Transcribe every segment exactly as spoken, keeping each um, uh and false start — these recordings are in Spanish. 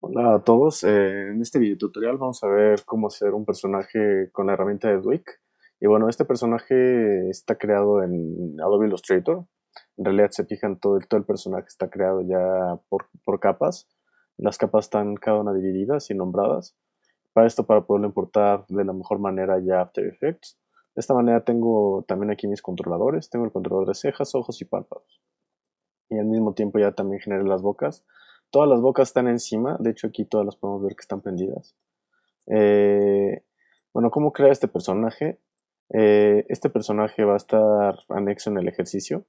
Hola a todos, eh, en este video tutorial vamos a ver cómo hacer un personaje con la herramienta de Dwick. Y bueno, este personaje está creado en Adobe Illustrator. En realidad, se fijan, todo el, todo el personaje está creado ya por, por capas. Las capas están cada una divididas y nombradas. Para esto, para poderlo importar de la mejor manera ya a After Effects. De esta manera tengo también aquí mis controladores. Tengo el controlador de cejas, ojos y párpados. Y al mismo tiempo ya también generé las bocas. Todas las bocas están encima, de hecho aquí todas las podemos ver que están prendidas. Eh, bueno, ¿cómo crear este personaje? Eh, este personaje va a estar anexo en el ejercicio.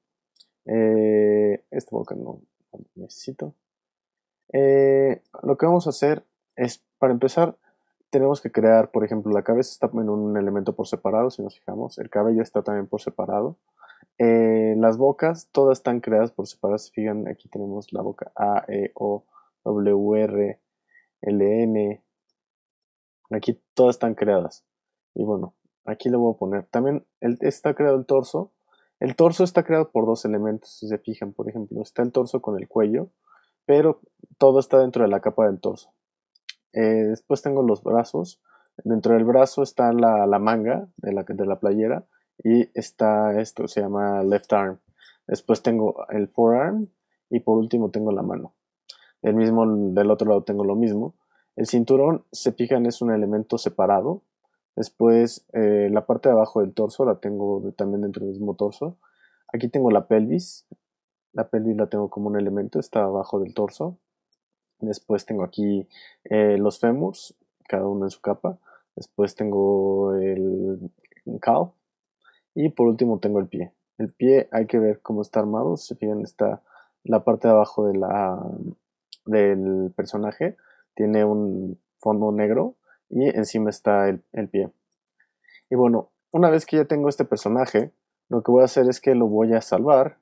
Eh, esta boca no, no necesito. Eh, lo que vamos a hacer es, para empezar, tenemos que crear, por ejemplo, la cabeza está en un elemento por separado, si nos fijamos, el cabello está también por separado. Eh, las bocas, todas están creadas por separado. Si fijan, aquí tenemos la boca A, E, O, W, R, L, N. Aquí todas están creadas. Y bueno, aquí le voy a poner. También el, está creado el torso. El torso está creado por dos elementos. Si se fijan, por ejemplo, está el torso con el cuello, pero todo está dentro de la capa del torso. Eh, después tengo los brazos. Dentro del brazo está la, la manga de la, de la playera y está esto, se llama left arm. Después tengo el forearm y por último tengo la mano. El mismo del otro lado tengo lo mismo. El cinturón, se fijan, es un elemento separado. Después eh, la parte de abajo del torso la tengo de, también dentro del mismo torso. Aquí tengo la pelvis. La pelvis la tengo como un elemento, está abajo del torso. Después tengo aquí eh, los fémurs, cada uno en su capa. Después tengo el calf. Y por último tengo el pie. El pie hay que ver cómo está armado. Si fijan, está la parte de abajo de la, del personaje. Tiene un fondo negro y encima está el, el pie. Y bueno, una vez que ya tengo este personaje, lo que voy a hacer es que lo voy a salvar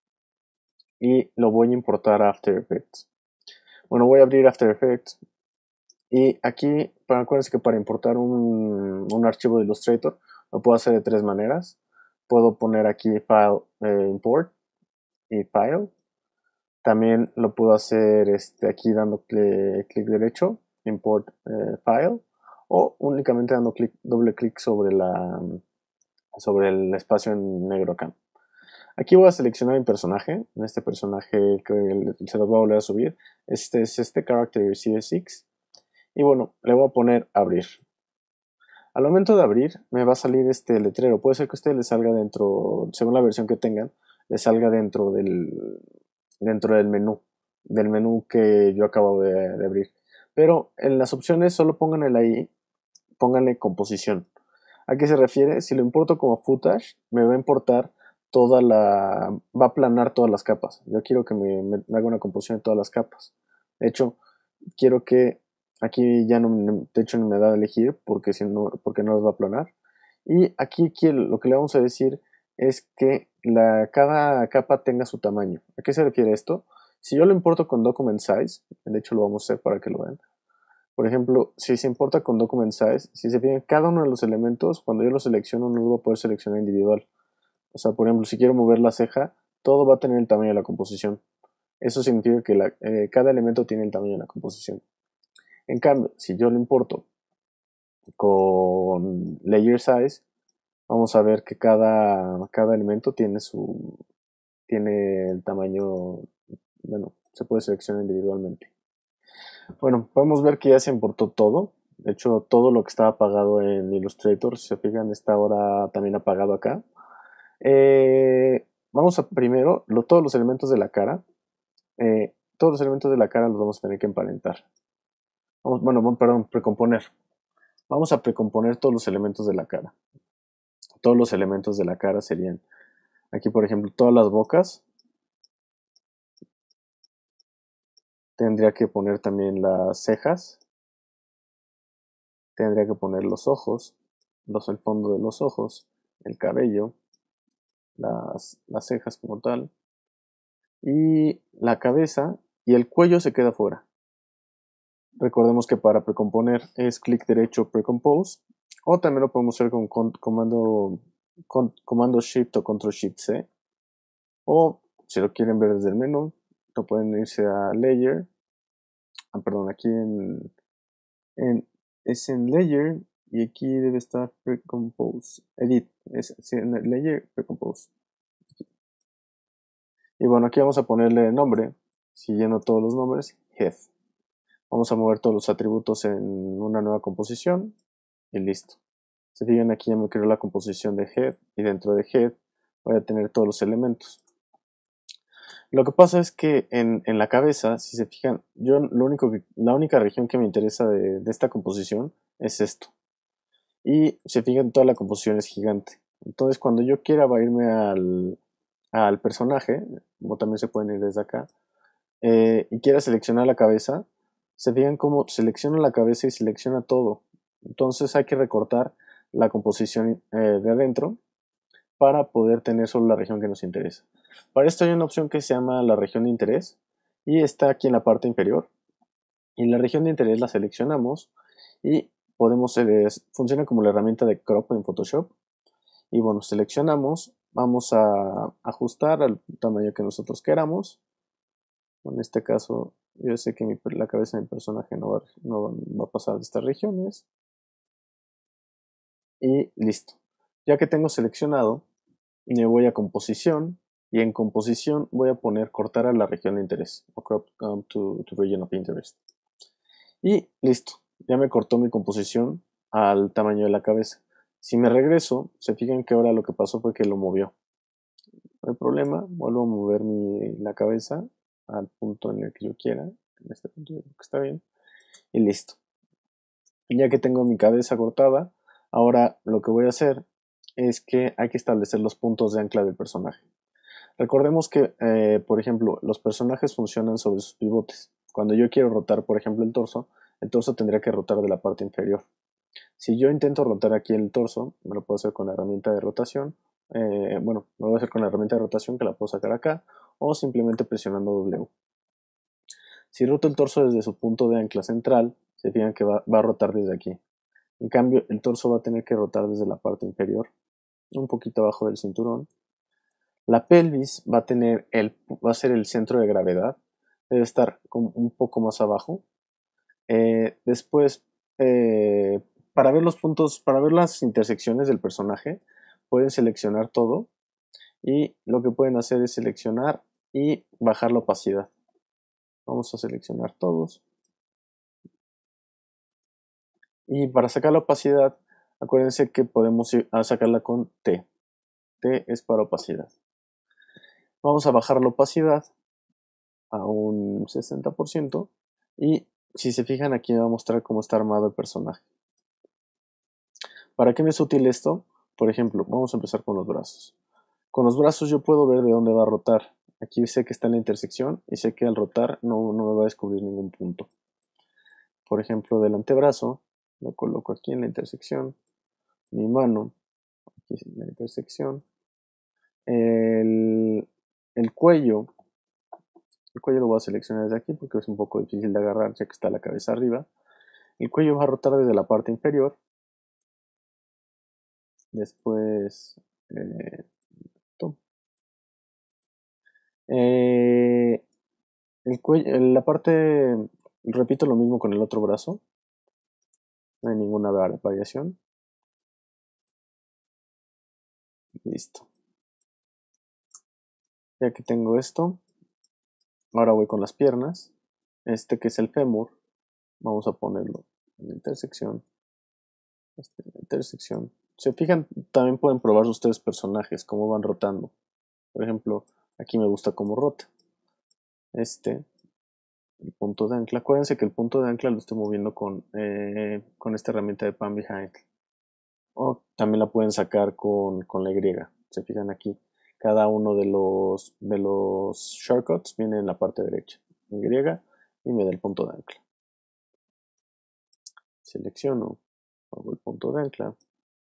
y lo voy a importar a After Effects. Bueno, voy a abrir After Effects. Y aquí, para, acuérdense que para importar un, un archivo de Illustrator, lo puedo hacer de tres maneras. Puedo poner aquí File, eh, Import y File. También lo puedo hacer este, aquí dando clic derecho, Import eh, File. O únicamente dando clic, doble clic sobre, la, sobre el espacio en negro acá. Aquí voy a seleccionar mi personaje. En este personaje que se los voy a volver a subir. Este es este Character C S X. Y bueno, le voy a poner abrir. Al momento de abrir, me va a salir este letrero. Puede ser que a usted le salga dentro, según la versión que tengan, le salga dentro del, dentro del menú, del menú que yo acabo de, de abrir. Pero en las opciones solo pónganle ahí, pónganle composición. ¿A qué se refiere? Si lo importo como footage, me va a importar toda la, va a aplanar todas las capas. Yo quiero que me, me, me haga una composición de todas las capas. De hecho, quiero que aquí ya no, de hecho no me da a elegir porque si no, porque no los va a aplanar. Y aquí lo que le vamos a decir es que la, cada capa tenga su tamaño. ¿A qué se refiere esto? Si yo lo importo con document size, de hecho lo vamos a hacer para que lo vean. Por ejemplo, si se importa con document size, si se fijan cada uno de los elementos, cuando yo lo selecciono no lo voy a poder seleccionar individual. O sea, por ejemplo, si quiero mover la ceja, todo va a tener el tamaño de la composición. Eso significa que la, eh, cada elemento tiene el tamaño de la composición. En cambio, si yo lo importo con layer size, vamos a ver que cada, cada elemento tiene su tiene el tamaño, bueno, se puede seleccionar individualmente. Bueno, podemos ver que ya se importó todo. De hecho, todo lo que estaba apagado en Illustrator, si se fijan, está ahora también apagado acá. Eh, vamos a primero, lo, todos los elementos de la cara. Eh, todos los elementos de la cara los vamos a tener que emparentar. Vamos, bueno, perdón, precomponer. Vamos a precomponer todos los elementos de la cara. Todos los elementos de la cara serían, aquí por ejemplo, todas las bocas. Tendría que poner también las cejas. Tendría que poner los ojos, los, el fondo de los ojos, el cabello, las, las cejas como tal, y la cabeza y el cuello se queda fuera. Recordemos que para precomponer es clic derecho precompose, o también lo podemos hacer con, con comando, con, comando shift o control shift C, o si lo quieren ver desde el menú, lo pueden irse a layer, ah, perdón, aquí en, en, es en Layer y aquí debe estar Precompose, Edit, es, sí, en el Layer, Precompose. Y bueno, aquí vamos a ponerle nombre, siguiendo todos los nombres, Head. Vamos a mover todos los atributos en una nueva composición y listo. Se fijan, aquí ya me creó la composición de Head y dentro de Head voy a tener todos los elementos. Lo que pasa es que en, en la cabeza, si se fijan, yo lo único que, la única región que me interesa de, de esta composición es esto. Y se fijan, toda la composición es gigante. Entonces cuando yo quiera va a irme al, al personaje, como también se pueden ir desde acá, eh, y quiera seleccionar la cabeza, se fijan cómo selecciona la cabeza y selecciona todo. Entonces hay que recortar la composición eh, de adentro para poder tener solo la región que nos interesa. Para esto hay una opción que se llama la región de interés y está aquí en la parte inferior. Y la región de interés la seleccionamos y podemos, eh, funciona como la herramienta de crop en Photoshop. Y bueno, seleccionamos, vamos a ajustar al tamaño que nosotros queramos. En este caso, yo sé que mi, la cabeza de mi personaje no va, no va a pasar de estas regiones. Y listo. Ya que tengo seleccionado, me voy a composición y en composición voy a poner cortar a la región de interés o crop um, to, to region of interest. Y listo, ya me cortó mi composición al tamaño de la cabeza. Si me regreso, se fijan que ahora lo que pasó fue que lo movió. No hay problema, vuelvo a mover mi, la cabeza al punto en el que yo quiera. En este punto yo creo que está bien. Y listo. Ya que tengo mi cabeza cortada, ahora lo que voy a hacer es que hay que establecer los puntos de ancla del personaje. Recordemos que, eh, por ejemplo, los personajes funcionan sobre sus pivotes. Cuando yo quiero rotar, por ejemplo, el torso, el torso tendría que rotar de la parte inferior. Si yo intento rotar aquí el torso, me lo puedo hacer con la herramienta de rotación. Eh, bueno, me lo voy a hacer con la herramienta de rotación que la puedo sacar acá o simplemente presionando W. Si roto el torso desde su punto de ancla central, se fijan que va, va a rotar desde aquí. En cambio, el torso va a tener que rotar desde la parte inferior, un poquito abajo del cinturón. La pelvis va a, tener el, va a ser el centro de gravedad, debe estar un poco más abajo. Eh, después, eh, para ver los puntos, para ver las intersecciones del personaje, pueden seleccionar todo y lo que pueden hacer es seleccionar y bajar la opacidad. Vamos a seleccionar todos. Y para sacar la opacidad, acuérdense que podemos ir a sacarla con T. T es para opacidad. Vamos a bajar la opacidad a un sesenta por ciento y si se fijan aquí me va a mostrar cómo está armado el personaje. ¿Para qué me es útil esto? Por ejemplo, vamos a empezar con los brazos. Con los brazos yo puedo ver de dónde va a rotar. Aquí sé que está en la intersección y sé que al rotar no, no me va a descubrir ningún punto. Por ejemplo, del antebrazo lo coloco aquí en la intersección. Mi mano, aquí en la intersección. El, el cuello, el cuello lo voy a seleccionar desde aquí porque es un poco difícil de agarrar ya que está la cabeza arriba. El cuello va a rotar desde la parte inferior. Después, eh, eh, el cuello, la parte, repito lo mismo con el otro brazo. No hay ninguna variación. Listo. Ya que tengo esto, ahora voy con las piernas. Este que es el fémur, vamos a ponerlo en la intersección. Este, en la intersección. Se fijan, también pueden probar ustedes personajes, cómo van rotando. Por ejemplo, aquí me gusta cómo rota. Este, el punto de ancla. Acuérdense que el punto de ancla lo estoy moviendo con, eh, con esta herramienta de Pan Behind. O también la pueden sacar con, con la Y. Se fijan aquí. Cada uno de los, de los shortcuts viene en la parte derecha. Y y me da el punto de ancla. Selecciono, hago el punto de ancla.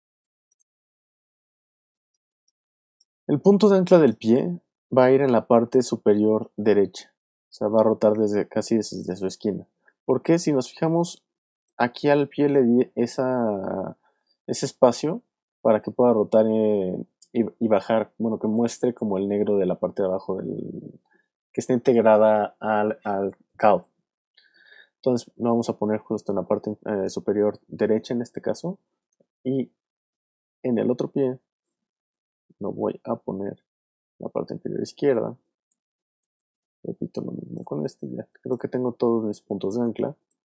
El punto de ancla del pie va a ir en la parte superior derecha. O sea, va a rotar desde casi desde su esquina. Porque si nos fijamos, aquí al pie le di esa, ese espacio para que pueda rotar eh, y, y bajar, bueno, que muestre como el negro de la parte de abajo del, que está integrada al, al C A D. Entonces lo vamos a poner justo en la parte eh, superior derecha en este caso, y en el otro pie lo voy a poner en la parte inferior izquierda. Repito lo mismo con este, ya creo que tengo todos mis puntos de ancla.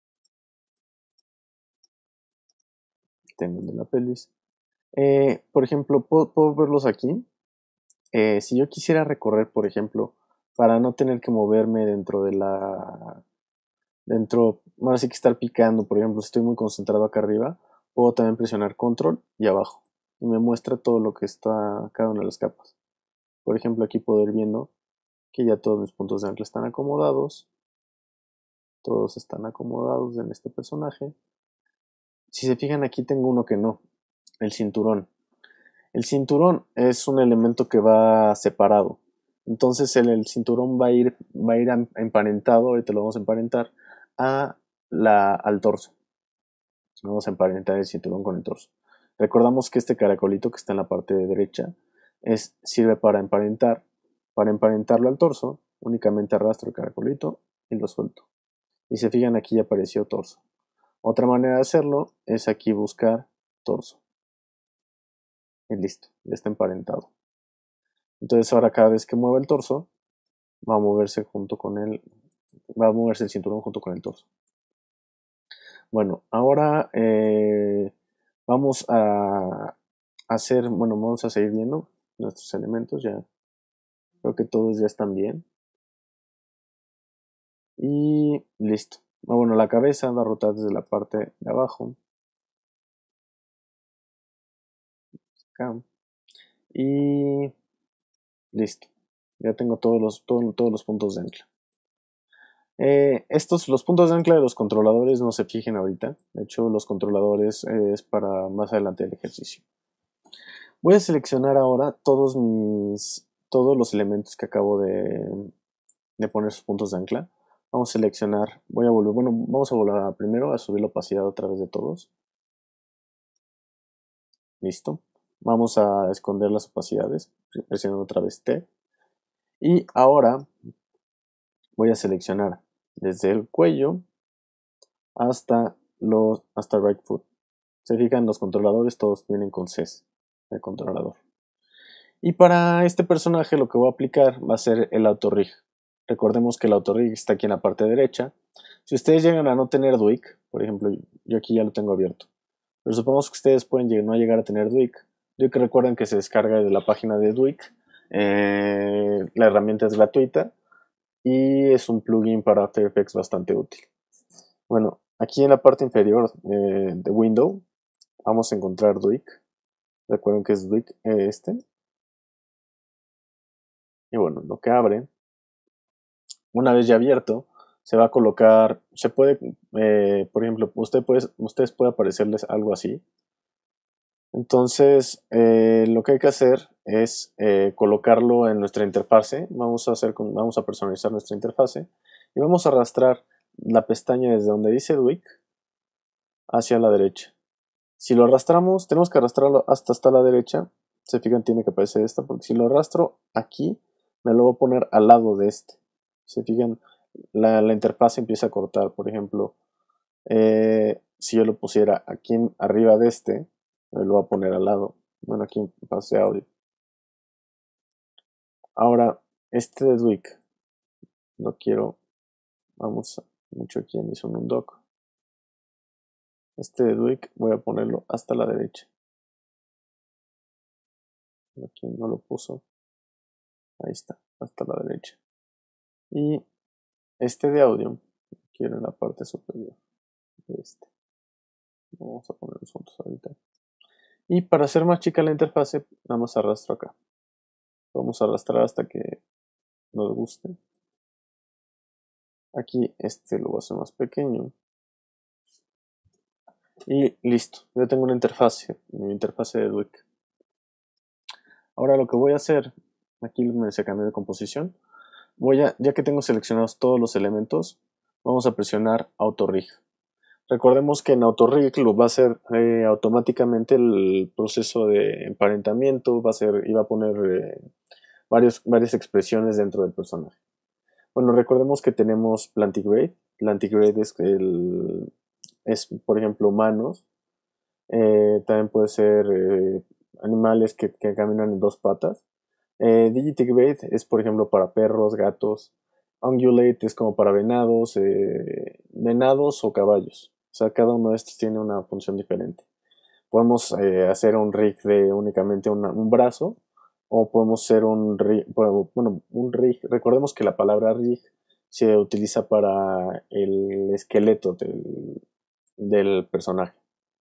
Tengo el de la pelvis. Eh, por ejemplo, puedo, puedo verlos aquí. Eh, si yo quisiera recorrer, por ejemplo, para no tener que moverme dentro de la... Dentro, ahora sí que estar picando, por ejemplo, si estoy muy concentrado acá arriba, puedo también presionar control y abajo. Y me muestra todo lo que está cada una de las capas. Por ejemplo, aquí puedo ir viendo que ya todos mis puntos de ancla están acomodados. Todos están acomodados en este personaje. Si se fijan, aquí tengo uno que no, el cinturón. El cinturón es un elemento que va separado. Entonces el, el cinturón va a ir, va a ir emparentado, ahorita lo vamos a emparentar, a la, al torso. Vamos a emparentar el cinturón con el torso. Recordamos que este caracolito que está en la parte derecha es, sirve para emparentar. Para emparentarlo al torso, únicamente arrastro el caracolito y lo suelto. Y se fijan, aquí ya apareció torso. Otra manera de hacerlo es aquí buscar torso. Y listo, ya está emparentado. Entonces ahora cada vez que mueva el torso, va a moverse junto con el, va a moverse el cinturón junto con el torso. Bueno, ahora eh, vamos a hacer, bueno, vamos a seguir viendo nuestros elementos. Ya creo que todos ya están bien. Y listo. Ah, bueno, la cabeza va a rotar desde la parte de abajo. Acá. Y listo. Ya tengo todos los, todo, todos los puntos de ancla. Eh, estos, los puntos de ancla de los controladores no se fijen ahorita. De hecho, los controladores eh, es para más adelante del ejercicio. Voy a seleccionar ahora todos mis, todos los elementos que acabo de, de poner sus puntos de ancla. Vamos a seleccionar, voy a volver, bueno, vamos a volver a, primero a subir la opacidad a través de todos. Listo. Vamos a esconder las opacidades, presionando otra vez T. Y ahora voy a seleccionar desde el cuello hasta los hasta right foot. Se fijan, los controladores todos vienen con Cs de controlador. Y para este personaje lo que voy a aplicar va a ser el auto-rig. Recordemos que el auto-rig está aquí en la parte derecha. Si ustedes llegan a no tener Duik, por ejemplo, yo aquí ya lo tengo abierto, pero supongamos que ustedes pueden no llegar a tener Duik. Duik, recuerden que se descarga de la página de Duik. Eh, la herramienta es gratuita y es un plugin para After Effects bastante útil. Bueno, aquí en la parte inferior eh, de Window vamos a encontrar Duik. Recuerden que es Duik eh, este. Y bueno, lo que abre, una vez ya abierto, se va a colocar, se puede, eh, por ejemplo, usted puede, ustedes puede aparecerles algo así. Entonces, eh, lo que hay que hacer es eh, colocarlo en nuestra interfase. Vamos a, hacer, vamos a personalizar nuestra interfase y vamos a arrastrar la pestaña desde donde dice Duik hacia la derecha. Si lo arrastramos, tenemos que arrastrarlo hasta, hasta la derecha. Se fijan, tiene que aparecer esta, porque si lo arrastro aquí, me lo voy a poner al lado de este. Se fijan, la, la interfaz empieza a cortar. Por ejemplo, eh, si yo lo pusiera aquí en, arriba de este, me lo voy a poner al lado. Bueno, aquí en fase audio. Ahora, este de Duik lo quiero, vamos, mucho aquí en hizo un dock. Este de Duik voy a ponerlo hasta la derecha. Aquí no lo puso. Ahí está, hasta la derecha. Y este de audio quiero en la parte superior de este. Vamos a poner los juntos ahorita. Y para hacer más chica la interfase, vamos a arrastrar acá. Vamos a arrastrar hasta que nos guste. Aquí este lo voy a hacer más pequeño. Y listo, ya tengo una interfase, mi interfase de Duik. Ahora lo que voy a hacer, aquí me se cambió de composición. Voy a, ya que tengo seleccionados todos los elementos, vamos a presionar Auto-Rig. Recordemos que en Auto-Rig lo va a hacer eh, automáticamente el proceso de emparentamiento, va a hacer, y va a poner eh, varios, varias expresiones dentro del personaje. Bueno, recordemos que tenemos Plantigrade, la antigrade es, el, es, por ejemplo, humanos. Eh, también puede ser eh, animales que, que caminan en dos patas. Eh, digitigrade es, por ejemplo, para perros, gatos. Ungulate es como para venados, eh, venados o caballos. O sea, cada uno de estos tiene una función diferente. Podemos eh, hacer un rig de únicamente una, un brazo, o podemos hacer un rig, bueno, un rig. Recordemos que la palabra rig se utiliza para el esqueleto del, del personaje.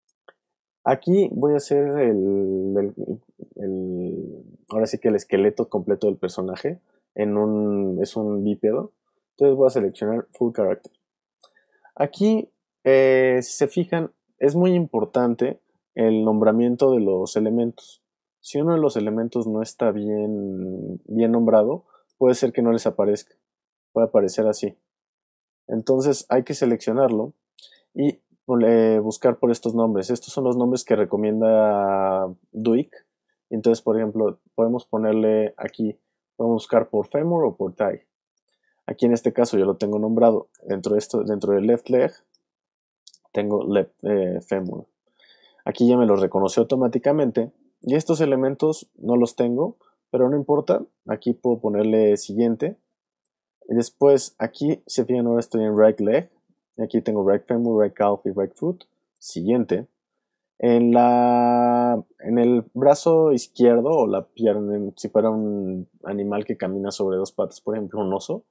Aquí voy a hacer el, el, el, ahora sí que el esqueleto completo del personaje en un, es un bípedo. Entonces voy a seleccionar Full Character. Aquí, eh, si se fijan, es muy importante el nombramiento de los elementos. Si uno de los elementos no está bien, bien nombrado, puede ser que no les aparezca. Puede aparecer así. Entonces hay que seleccionarlo y eh, buscar por estos nombres. Estos son los nombres que recomienda Duik. Entonces, por ejemplo, podemos ponerle aquí, podemos buscar por femur o por thigh. Aquí en este caso yo lo tengo nombrado. Dentro de esto, dentro del left leg, tengo left eh, femur. Aquí ya me los reconoció automáticamente. Y estos elementos no los tengo, pero no importa. Aquí puedo ponerle siguiente. Y después aquí, se fijan, ahora estoy en right leg. Aquí tengo right femur, right calf y right foot. Siguiente. En, la, en el brazo izquierdo o la pierna, si fuera un animal que camina sobre dos patas, por ejemplo un oso,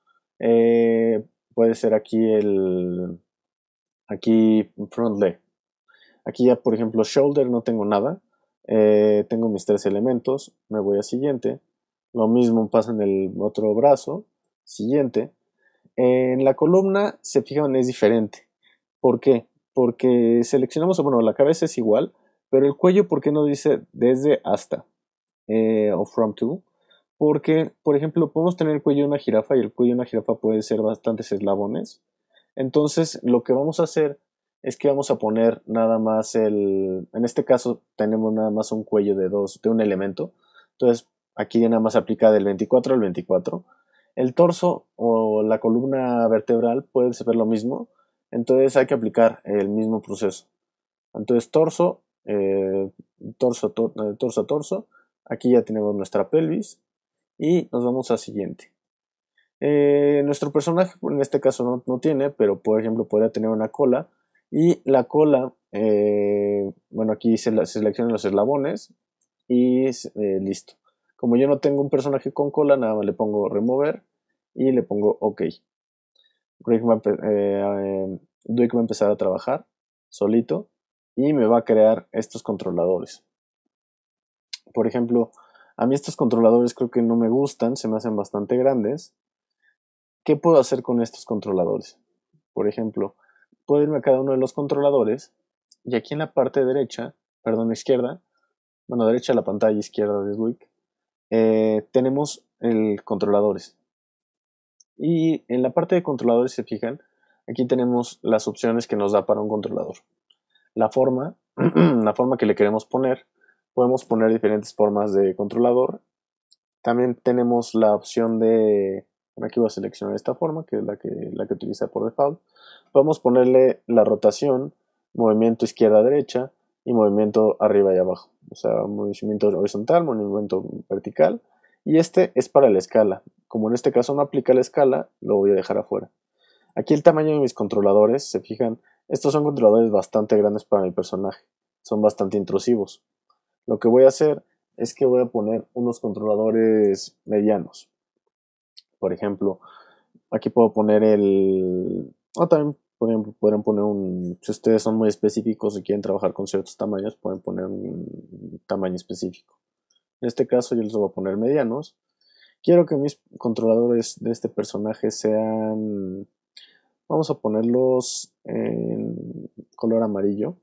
eh, puede ser aquí el aquí front leg. Aquí ya, por ejemplo, shoulder no tengo nada. Eh, tengo mis tres elementos. Me voy a siguiente. Lo mismo pasa en el otro brazo. Siguiente. En la columna, se fijan, es diferente. ¿Por qué? Porque seleccionamos, bueno, la cabeza es igual, pero el cuello, ¿por qué no dice desde hasta? Eh, o from to. Porque, por ejemplo, podemos tener el cuello de una jirafa y el cuello de una jirafa puede ser bastantes eslabones. Entonces, lo que vamos a hacer es que vamos a poner nada más el, en este caso tenemos nada más un cuello de dos, de un elemento. Entonces, aquí ya nada más aplica del veinticuatro al veinticuatro. El torso o la columna vertebral puede ser lo mismo. Entonces hay que aplicar el mismo proceso. Entonces, torso, eh, torso, to, eh, torso a torso. Aquí ya tenemos nuestra pelvis. Y nos vamos a siguiente. Eh, nuestro personaje en este caso no, no, tiene, pero por ejemplo podría tener una cola. Y la cola, eh, bueno, aquí se, la, se, seleccionan los eslabones y eh, listo. Como yo no tengo un personaje con cola, nada más le pongo remover y le pongo OK. Rick va, eh, Duik va a empezar a trabajar solito y me va a crear estos controladores. Por ejemplo, a mí estos controladores creo que no me gustan, se me hacen bastante grandes. ¿Qué puedo hacer con estos controladores? Por ejemplo, puedo irme a cada uno de los controladores y aquí en la parte derecha, perdón, izquierda, bueno, derecha de la pantalla izquierda de Duik, eh, tenemos el controladores. Y en la parte de controladores, se fijan, aquí tenemos las opciones que nos da para un controlador. La forma, la forma que le queremos poner, podemos poner diferentes formas de controlador. También tenemos la opción de, aquí voy a seleccionar esta forma, que es la que, la que utiliza por default. Podemos ponerle la rotación, movimiento izquierda-derecha y movimiento arriba y abajo. O sea, movimiento horizontal, movimiento vertical. Y este es para la escala. Como en este caso no aplica la escala, lo voy a dejar afuera. Aquí el tamaño de mis controladores, se fijan, estos son controladores bastante grandes para mi personaje. Son bastante intrusivos. Lo que voy a hacer es que voy a poner unos controladores medianos. Por ejemplo, aquí puedo poner el... O también pueden, pueden poner un... Si ustedes son muy específicos y quieren trabajar con ciertos tamaños, pueden poner un tamaño específico. En este caso yo les voy a poner medianos. Quiero que mis controladores de este personaje sean... Vamos a ponerlos en color amarillo.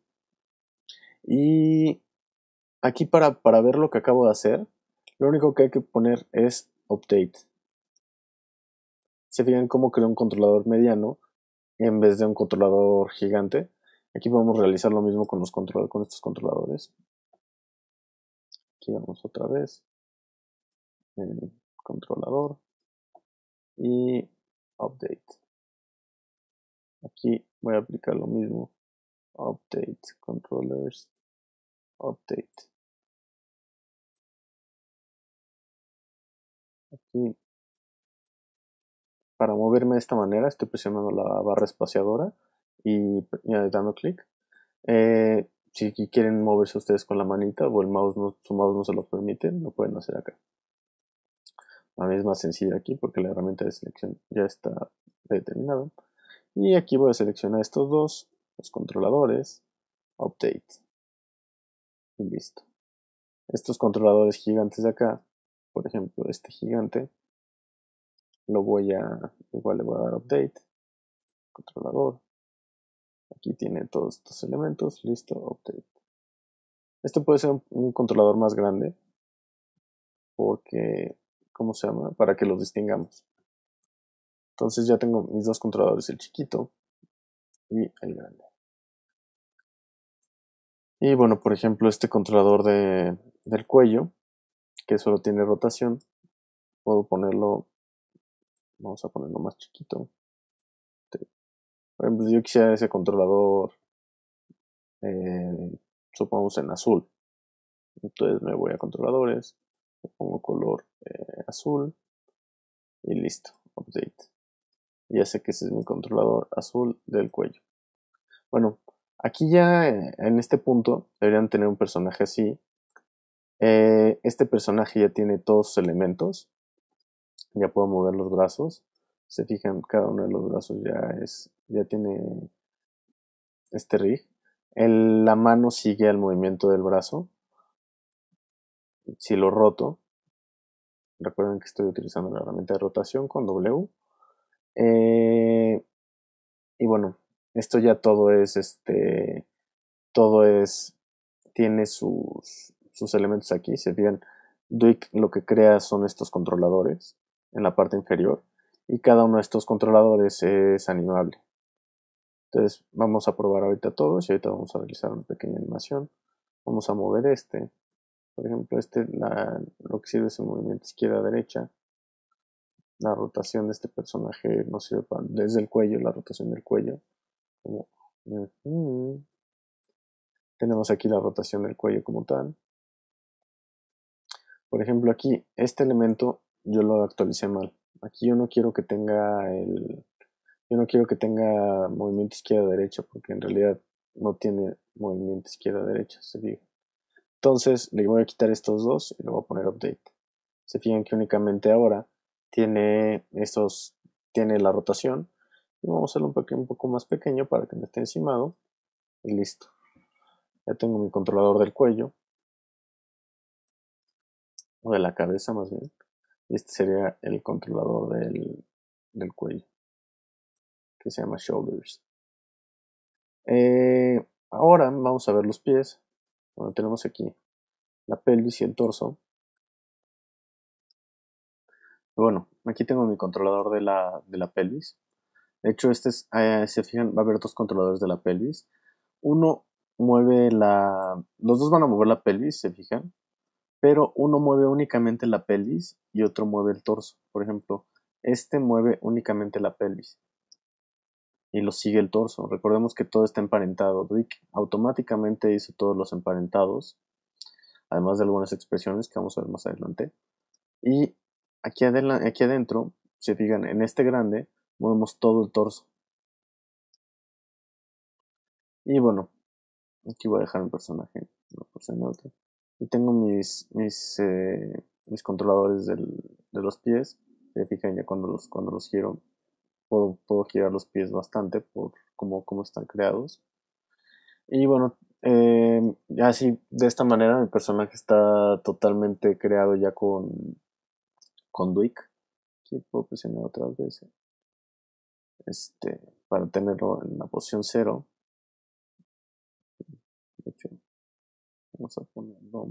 Y aquí para, para ver lo que acabo de hacer, lo único que hay que poner es update. Se fijan cómo creo un controlador mediano en vez de un controlador gigante. Aquí podemos realizar lo mismo con, los control con estos controladores. Aquí vamos otra vez en controlador y update. Aquí voy a aplicar lo mismo. Update controllers. Update. Aquí, para moverme de esta manera, estoy presionando la barra espaciadora y, y dando clic. Eh, si quieren moverse ustedes con la manita o el mouse no, su mouse no se los permite, lo pueden hacer acá. A mí es más sencillo aquí porque la herramienta de selección ya está determinada. Y aquí voy a seleccionar estos dos, los controladores, Update. Y listo. Estos controladores gigantes de acá, por ejemplo este gigante, lo voy a, igual le voy a dar Update, controlador. Aquí tiene todos estos elementos, listo, Update. Este puede ser un, un controlador más grande porque, ¿cómo se llama? Para que los distingamos. Entonces ya tengo mis dos controladores, el chiquito y el grande. Y bueno, por ejemplo, este controlador de, del cuello, que solo tiene rotación, puedo ponerlo, vamos a ponerlo más chiquito. Por ejemplo, si yo quisiera ese controlador, eh, supongamos en azul, entonces me voy a controladores, le pongo color eh, azul y listo, update. Ya sé que ese es mi controlador azul del cuello. Bueno, aquí ya eh, en este punto deberían tener un personaje así. Eh, este personaje ya tiene todos sus elementos. Ya puedo mover los brazos. Se fijan, cada uno de los brazos ya es, ya tiene este rig. El, la mano sigue el movimiento del brazo. Si lo roto, recuerden que estoy utilizando la herramienta de rotación con W. Eh, y bueno, esto ya todo es este, todo es, tiene sus, sus elementos aquí. Se fijan, Duik lo que crea son estos controladores en la parte inferior y cada uno de estos controladores es animable. Entonces vamos a probar ahorita todos y ahorita vamos a realizar una pequeña animación. Vamos a mover este. Por ejemplo, este la, lo que sirve es el movimiento izquierda-derecha. La rotación de este personaje nos sirve para, desde el cuello, la rotación del cuello. Como, uh -huh. Tenemos aquí la rotación del cuello como tal. Por ejemplo, aquí, este elemento yo lo actualicé mal. Aquí yo no quiero que tenga el... Yo no quiero que tenga movimiento izquierda-derecha porque en realidad no tiene movimiento izquierda-derecha, se fijan. Entonces le voy a quitar estos dos y le voy a poner update. Se fijan que únicamente ahora tiene estos, tiene la rotación. Y vamos a hacerlo un, poco, un poco más pequeño para que no esté encimado. Y listo. Ya tengo mi controlador del cuello. O de la cabeza más bien. Y este sería el controlador del, del cuello. Que se llama shoulders. Eh, ahora vamos a ver los pies. Bueno, tenemos aquí la pelvis y el torso. Bueno, aquí tengo mi controlador de la, de la pelvis. De hecho, este es, eh, se fijan, va a haber dos controladores de la pelvis. Uno mueve la... Los dos van a mover la pelvis, se fijan. Pero uno mueve únicamente la pelvis y otro mueve el torso. Por ejemplo, este mueve únicamente la pelvis. Y lo sigue el torso. Recordemos que todo está emparentado. Duik automáticamente hizo todos los emparentados. Además de algunas expresiones que vamos a ver más adelante. Y aquí, aquí adentro, se fijan, en este grande movemos todo el torso. Y bueno, aquí voy a dejar un personaje, no por ser neutro. Y tengo mis, mis, eh, mis controladores del, de los pies. Se fijan, ya cuando los, cuando los giro, puedo, puedo girar los pies bastante por cómo, cómo están creados. Y bueno, eh, ya así, de esta manera, mi personaje está totalmente creado ya con, con Duik. Aquí puedo presionar otra vez este, para tenerlo en la posición cero. De hecho, vamos a ponerlo.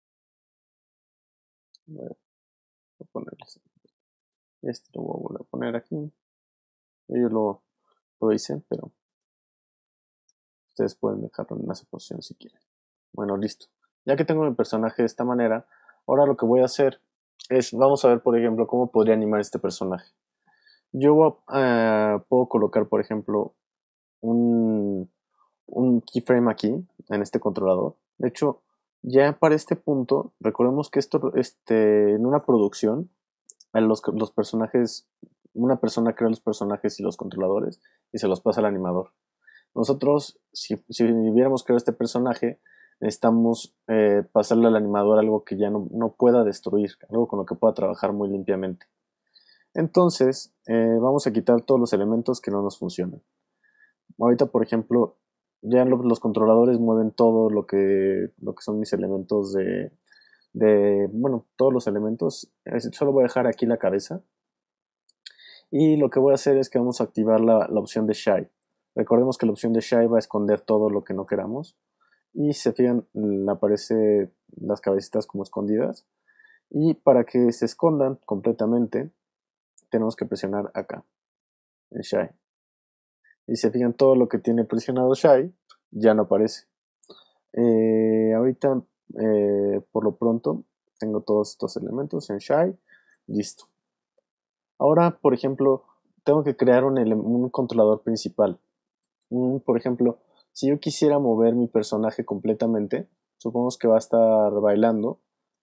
Voy a ponerles. Este lo voy a volver a poner aquí. Yo lo, lo hice, pero ustedes pueden dejarlo en esa posición si quieren. Bueno, listo. Ya que tengo mi personaje de esta manera, ahora lo que voy a hacer es, vamos a ver, por ejemplo, cómo podría animar este personaje. Yo uh, puedo colocar, por ejemplo, un, un keyframe aquí, en este controlador. De hecho, ya para este punto, recordemos que esto, este, en una producción, los, los personajes, una persona crea los personajes y los controladores y se los pasa al animador. Nosotros, si, si hubiéramos creado este personaje, necesitamos eh, pasarle al animador algo que ya no, no pueda destruir, algo con lo que pueda trabajar muy limpiamente. Entonces, eh, vamos a quitar todos los elementos que no nos funcionan. Ahorita, por ejemplo, ya lo, los controladores mueven todo lo que, lo que son mis elementos de, de, bueno, todos los elementos. Solo voy a dejar aquí la cabeza. Y lo que voy a hacer es que vamos a activar la, la opción de Shy. Recordemos que la opción de Shy va a esconder todo lo que no queramos. Y si se fijan, aparece las cabecitas como escondidas. Y para que se escondan completamente, tenemos que presionar acá, en Shy. Y se fijan, todo lo que tiene presionado Shy ya no aparece. Eh, ahorita, eh, por lo pronto, tengo todos estos elementos en Shy. Listo. Ahora, por ejemplo, tengo que crear un, un controlador principal. Un, por ejemplo, si yo quisiera mover mi personaje completamente, supongamos que va a estar bailando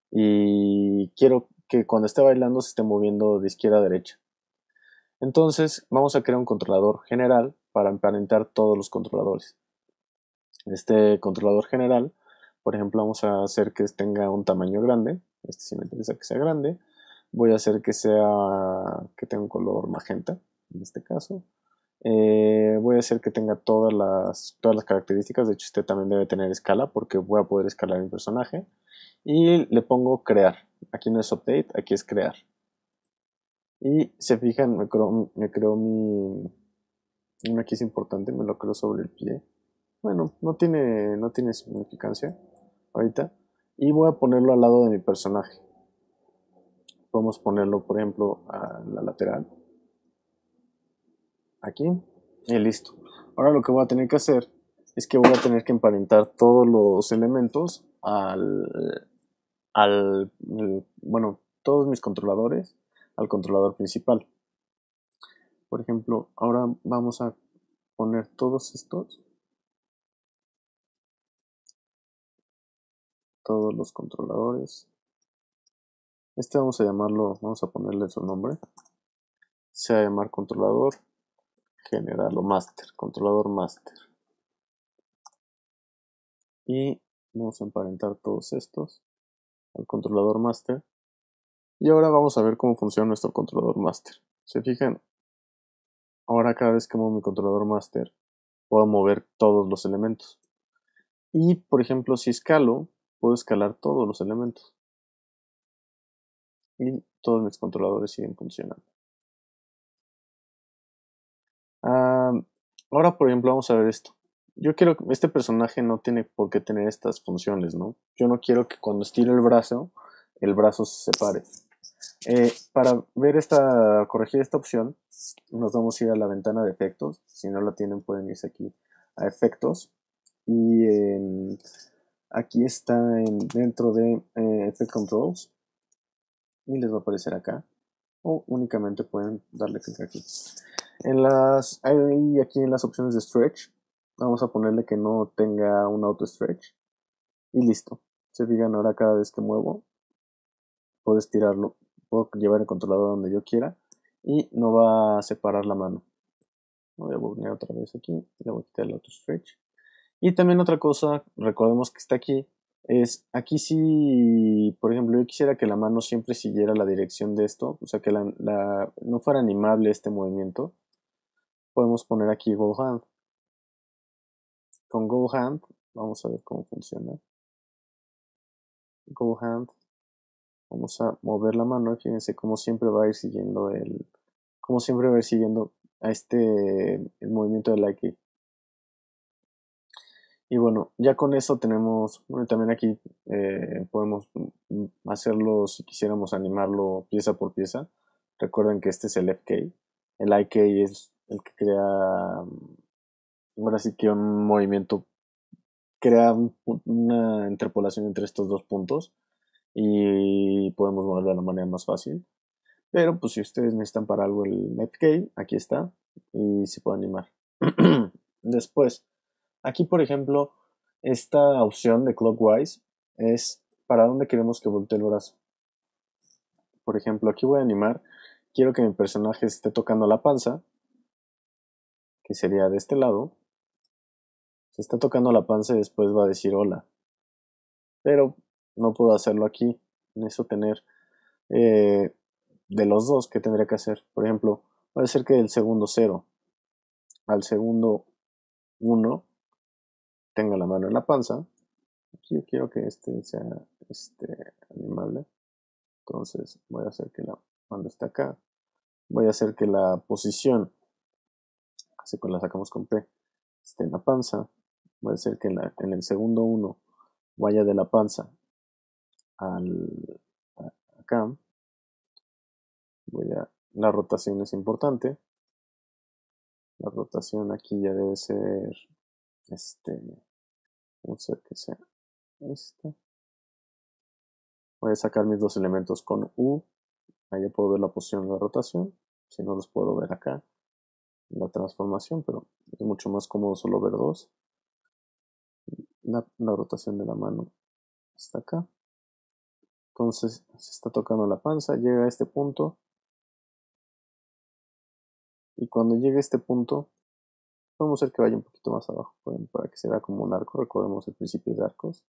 y quiero que cuando esté bailando se esté moviendo de izquierda a derecha. Entonces vamos a crear un controlador general para emparentar todos los controladores. Este controlador general, por ejemplo, vamos a hacer que tenga un tamaño grande. Este sí me interesa que sea grande. Voy a hacer que sea que tenga un color magenta, en este caso. Eh, voy a hacer que tenga todas las, todas las características. De hecho, este también debe tener escala porque voy a poder escalar mi personaje. Y le pongo crear. Aquí no es update, aquí es crear. Y se fijan, me creo, me creo mi... Aquí es importante, me lo creo sobre el pie. Bueno, no tiene, no tiene significancia ahorita. Y voy a ponerlo al lado de mi personaje. Podemos ponerlo, por ejemplo, a la lateral. Aquí. Y listo. Ahora lo que voy a tener que hacer es que voy a tener que emparentar todos los elementos al, al, bueno, todos mis controladores al controlador principal. Por ejemplo, ahora vamos a poner todos estos, todos los controladores. Este vamos a llamarlo, vamos a ponerle su nombre. Se va a llamar controlador general o master, controlador master. Y vamos a emparentar todos estos al controlador master. Y ahora vamos a ver cómo funciona nuestro controlador master. Se fijan, ahora cada vez que muevo mi controlador master, puedo mover todos los elementos. Y por ejemplo, si escalo, puedo escalar todos los elementos. Y todos mis controladores siguen funcionando. Ah, ahora, por ejemplo, vamos a ver esto. Yo quiero que este personaje no tiene por qué tener estas funciones, ¿no? Yo no quiero que cuando estire el brazo, el brazo se separe. Eh, para ver esta, corregir esta opción, nos vamos a ir a la ventana de efectos. Si no la tienen, pueden irse aquí a efectos. Y en, aquí está en, dentro de eh, Effect Controls. Y les va a aparecer acá. O únicamente pueden darle clic aquí. En las, ahí aquí en las opciones de stretch, vamos a ponerle que no tenga un auto stretch. Y listo. Se fijan, ahora cada vez que muevo, puedo estirarlo. Puedo llevar el controlador donde yo quiera. Y no va a separar la mano. Voy a volver otra vez aquí. Le voy a quitar el auto stretch. Y también otra cosa, recordemos que está aquí, es aquí si, por ejemplo, yo quisiera que la mano siempre siguiera la dirección de esto, o sea, que la, la, no fuera animable este movimiento, podemos poner aquí Go Hand. Con Go Hand, vamos a ver cómo funciona. Go Hand, vamos a mover la mano, fíjense cómo siempre va a ir siguiendo el, como siempre va a ir siguiendo a este, el movimiento del like. Y bueno, ya con eso tenemos, bueno, también aquí eh, podemos hacerlo si quisiéramos animarlo pieza por pieza. Recuerden que este es el F K. El I K es el que crea, ahora sí que un movimiento, crea un, una interpolación entre estos dos puntos y podemos moverlo de la manera más fácil. Pero pues si ustedes necesitan para algo el F K, aquí está y se puede animar. Después, aquí por ejemplo, esta opción de clockwise es para dónde queremos que voltee el brazo. Por ejemplo, aquí voy a animar, quiero que mi personaje esté tocando la panza, que sería de este lado. Se está tocando la panza y después va a decir hola. Pero no puedo hacerlo aquí. Necesito tener eh, de los dos que tendría que hacer. Por ejemplo, puede ser que del segundo cero al segundo uno tenga la mano en la panza. Aquí yo quiero que este sea este animable. Entonces voy a hacer que la mano esté acá. Voy a hacer que la posición, así que la sacamos con P, esté en la panza. Voy a hacer que en, la, en el segundo uno vaya de la panza al a, acá. Voy a, la rotación es importante. La rotación aquí ya debe ser este, vamos a ver que sea esta. Voy a sacar mis dos elementos con U. Ahí ya puedo ver la posición de la rotación. Si no los puedo ver acá en la transformación, pero es mucho más cómodo solo ver dos. La, la rotación de la mano está acá. Entonces se está tocando la panza, llega a este punto. Y cuando llegue a este punto, podemos hacer que vaya un poquito más abajo, para que se vea como un arco. Recordemos el principio de arcos.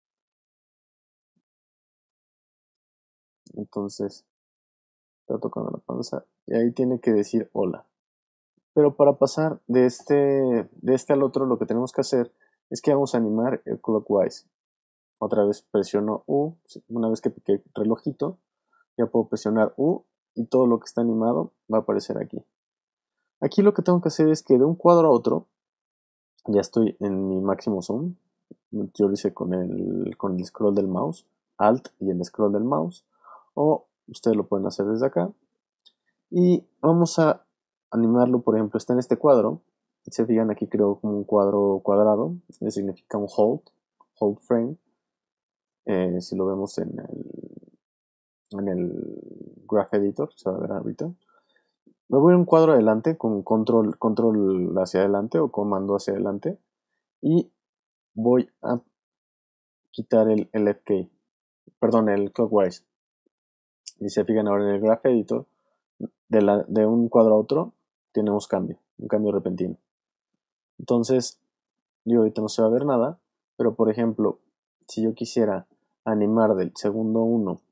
Entonces está tocando la panza y ahí tiene que decir hola. Pero para pasar de este, de este al otro, lo que tenemos que hacer es que vamos a animar el clockwise. Otra vez presiono U. Una vez que piqué el relojito, ya puedo presionar U y todo lo que está animado va a aparecer aquí. Aquí lo que tengo que hacer es que de un cuadro a otro, ya estoy en mi máximo zoom. Yo lo hice con el, con el scroll del mouse, Alt y el scroll del mouse. O ustedes lo pueden hacer desde acá. Y vamos a animarlo, por ejemplo, está en este cuadro. Se fijan, aquí creo como un cuadro cuadrado, que significa un hold, hold frame. Eh, si lo vemos en el, en el Graph Editor, se va a ver ahorita. Me voy a un cuadro adelante con control, control hacia adelante o comando hacia adelante. Y voy a quitar el, el F K, perdón, el clockwise. Y se fijan ahora en el Graph Editor, de, la, de un cuadro a otro, tenemos cambio, un cambio repentino. Entonces, yo ahorita no se va a ver nada, pero por ejemplo, si yo quisiera animar del segundo uno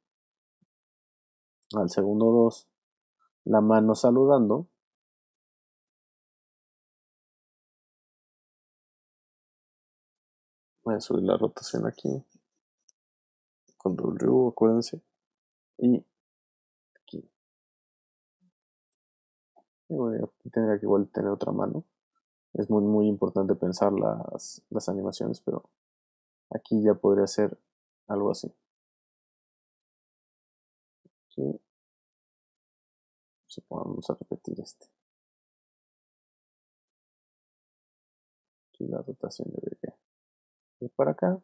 al segundo dos la mano saludando, voy a subir la rotación aquí, con W, acuérdense, y aquí. Y voy a tener que igual tener otra mano. Es muy, muy importante pensar las, las animaciones, pero aquí ya podría ser algo así. Aquí, vamos a repetir este. Aquí la rotación debería ir para acá.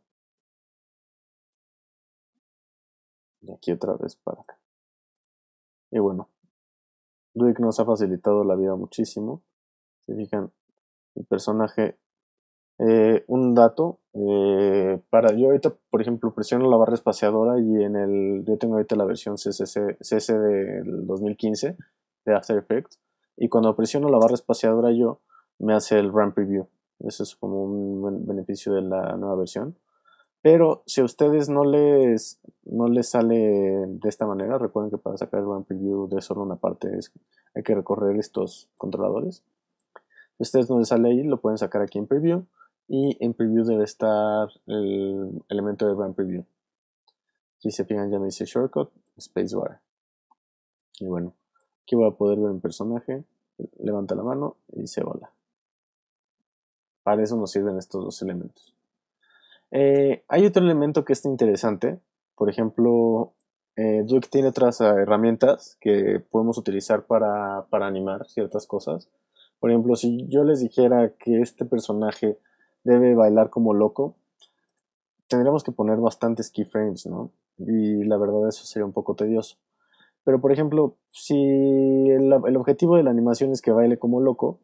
Y aquí otra vez para acá. Y bueno, Duik nos ha facilitado la vida muchísimo. Se fijan, el personaje. Eh, un dato, eh, para yo ahorita, por ejemplo, presiono la barra espaciadora y en el, yo tengo ahorita la versión C S C, C S del dos mil quince de After Effects, y cuando presiono la barra espaciadora yo, me hace el Run Preview. Eso es como un buen beneficio de la nueva versión. Pero si a ustedes no les, no les sale de esta manera, recuerden que para sacar el Run Preview de solo una parte es, hay que recorrer estos controladores. Si a ustedes no les sale ahí, lo pueden sacar aquí en Preview. Y en Preview debe estar el elemento de Run Preview. Si se fijan, ya me dice Shortcut, Spacebar. Y bueno, aquí voy a poder ver un personaje. Levanta la mano y dice hola. Para eso nos sirven estos dos elementos. Eh, hay otro elemento que es interesante. Por ejemplo, eh, Duik tiene otras herramientas que podemos utilizar para, para animar ciertas cosas. Por ejemplo, si yo les dijera que este personaje debe bailar como loco, tendríamos que poner bastantes keyframes, ¿no? Y la verdad eso sería un poco tedioso. Pero por ejemplo, si el, el objetivo de la animación es que baile como loco,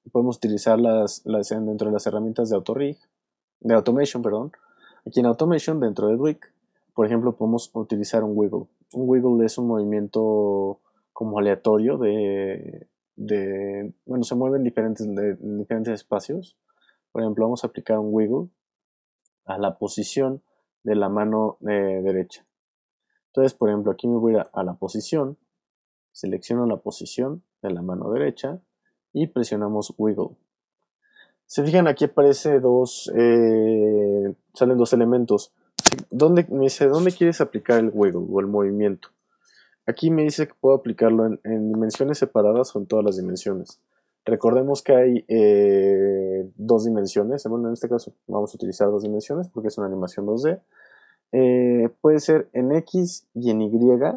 podemos utilizar las, las dentro de las herramientas de Autorig, de Automation, perdón. Aquí en Automation, dentro de Duik, por ejemplo, podemos utilizar un wiggle. Un wiggle es un movimiento como aleatorio de, de bueno, se mueve en diferentes, de, en diferentes espacios. Por ejemplo, vamos a aplicar un wiggle a la posición de la mano eh, derecha. Entonces, por ejemplo, aquí me voy a, a la posición, selecciono la posición de la mano derecha y presionamos wiggle. Se fijan, aquí aparece dos, eh, salen dos elementos. ¿Dónde, me dice, ¿dónde quieres aplicar el wiggle o el movimiento? Aquí me dice que puedo aplicarlo en, en dimensiones separadas o en todas las dimensiones. Recordemos que hay eh, dos dimensiones. Bueno, en este caso vamos a utilizar dos dimensiones porque es una animación dos D. Eh, puede ser en X y en Y,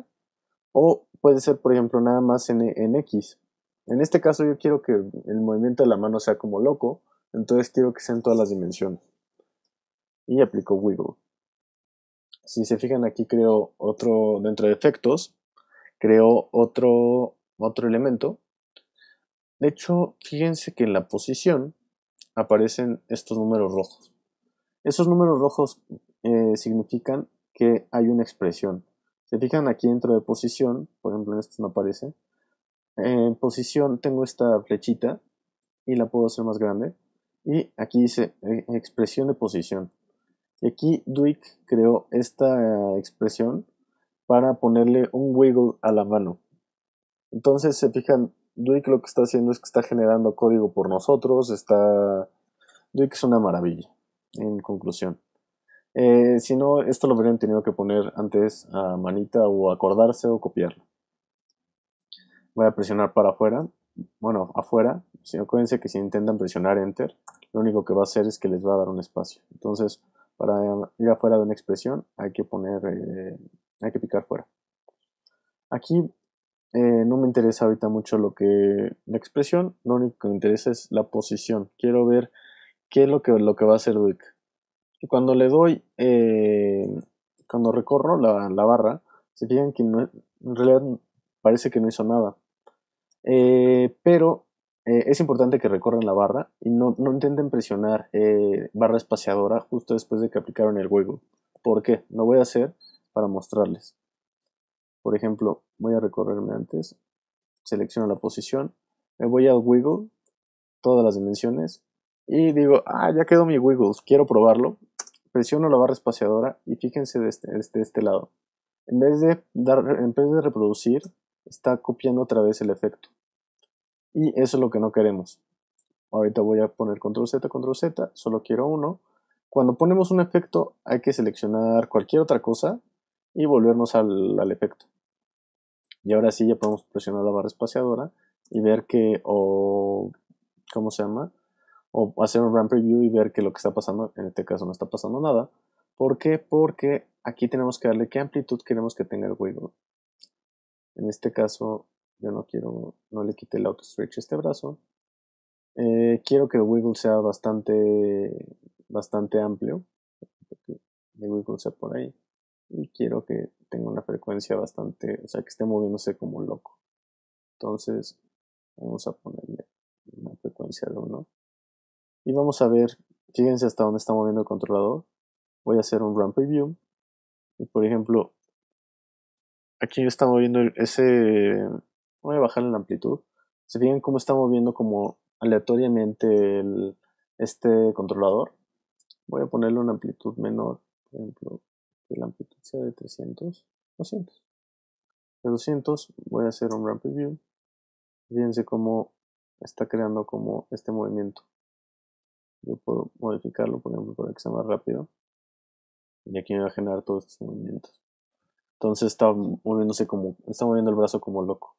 o puede ser, por ejemplo, nada más en, en X. En este caso yo quiero que el movimiento de la mano sea como loco, entonces quiero que sea en todas las dimensiones. Y aplico wiggle. Si se fijan, aquí creo otro, dentro de efectos, creo otro, otro elemento. De hecho, fíjense que en la posición aparecen estos números rojos. Esos números rojos eh, significan que hay una expresión. Se fijan aquí dentro de posición, por ejemplo en este no aparece. En posición tengo esta flechita y la puedo hacer más grande. Y aquí dice eh, expresión de posición. Y aquí Duik creó esta expresión para ponerle un wiggle a la mano. Entonces, se fijan, Duik lo que está haciendo es que está generando código por nosotros. Está... Duik es una maravilla, en conclusión. Eh, si no, esto lo habrían tenido que poner antes a manita o acordarse o copiarlo. Voy a presionar para afuera. Bueno, afuera. Si acuérdense que si intentan presionar Enter, lo único que va a hacer es que les va a dar un espacio. Entonces, para ir afuera de una expresión, hay que poner, eh, hay que picar fuera. Aquí eh, no me interesa ahorita mucho lo que la expresión, lo único que me interesa es la posición. Quiero ver qué es lo que, lo que va a hacer Duik. Cuando le doy, eh, cuando recorro la, la barra, se fijan que no, en realidad parece que no hizo nada. Eh, pero eh, es importante que recorran la barra y no, no intenten presionar eh, barra espaciadora justo después de que aplicaron el wiggle. ¿Por qué? Lo voy a hacer para mostrarles. Por ejemplo, voy a recorrerme antes, selecciono la posición, me voy al wiggle, todas las dimensiones, y digo, ah, ya quedó mi wiggle, quiero probarlo. Presiono la barra espaciadora y fíjense de este, de este, de este lado. En vez, de dar, en vez de reproducir, está copiando otra vez el efecto. Y eso es lo que no queremos. Ahorita voy a poner control Z, control Z, solo quiero uno. Cuando ponemos un efecto hay que seleccionar cualquier otra cosa y volvernos al, al efecto. Y ahora sí ya podemos presionar la barra espaciadora y ver que, o, ¿cómo se llama? O hacer un run preview y ver que lo que está pasando, en este caso no está pasando nada. ¿Por qué? Porque aquí tenemos que darle qué amplitud queremos que tenga el wiggle. En este caso yo no quiero, no le quite el auto stretch a este brazo. Eh, quiero que el wiggle sea bastante, bastante amplio. Que el wiggle sea por ahí. Y quiero que tenga una frecuencia bastante, o sea, que esté moviéndose como loco. Entonces, vamos a ponerle una frecuencia de uno. Y vamos a ver, fíjense hasta dónde está moviendo el controlador. Voy a hacer un run preview. Y por ejemplo, aquí está moviendo ese. Voy a bajar la amplitud. Se fijan cómo está moviendo como aleatoriamente el, este controlador. Voy a ponerle una amplitud menor. Por ejemplo, que la amplitud sea de trescientos, doscientos. De doscientos voy a hacer un run preview. Fíjense cómo está creando como este movimiento. Yo puedo modificarlo, por ejemplo, para que sea más rápido. Y aquí me va a generar todos estos movimientos. Entonces está moviéndose como, está moviendo el brazo como loco.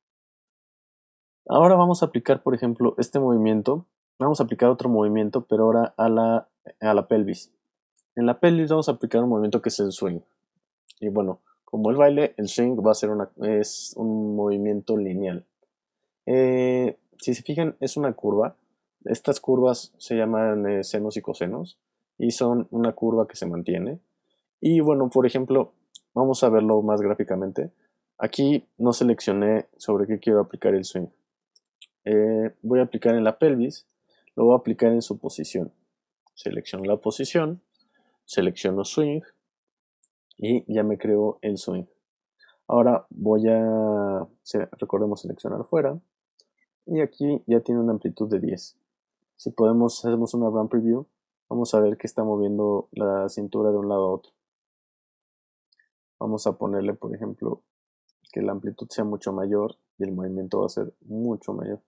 Ahora vamos a aplicar, por ejemplo, este movimiento. Vamos a aplicar otro movimiento, pero ahora a la, a la pelvis. En la pelvis vamos a aplicar un movimiento que es el swing. Y bueno, como el baile, el swing va a ser una, es un movimiento lineal. Eh, si se fijan, es una curva. Estas curvas se llaman eh, senos y cosenos. Y son una curva que se mantiene. Y bueno, por ejemplo, vamos a verlo más gráficamente. Aquí no seleccioné sobre qué quiero aplicar el swing. Eh, voy a aplicar en la pelvis. lo voy a aplicar en su posición. Selecciono la posición, selecciono swing y ya me creo el swing. Ahora voy a, recordemos, seleccionar fuera y aquí ya tiene una amplitud de diez. Si podemos, hacemos una run preview, vamos a ver que está moviendo la cintura de un lado a otro. Vamos a ponerle, por ejemplo, que la amplitud sea mucho mayor y el movimiento va a ser mucho mayor.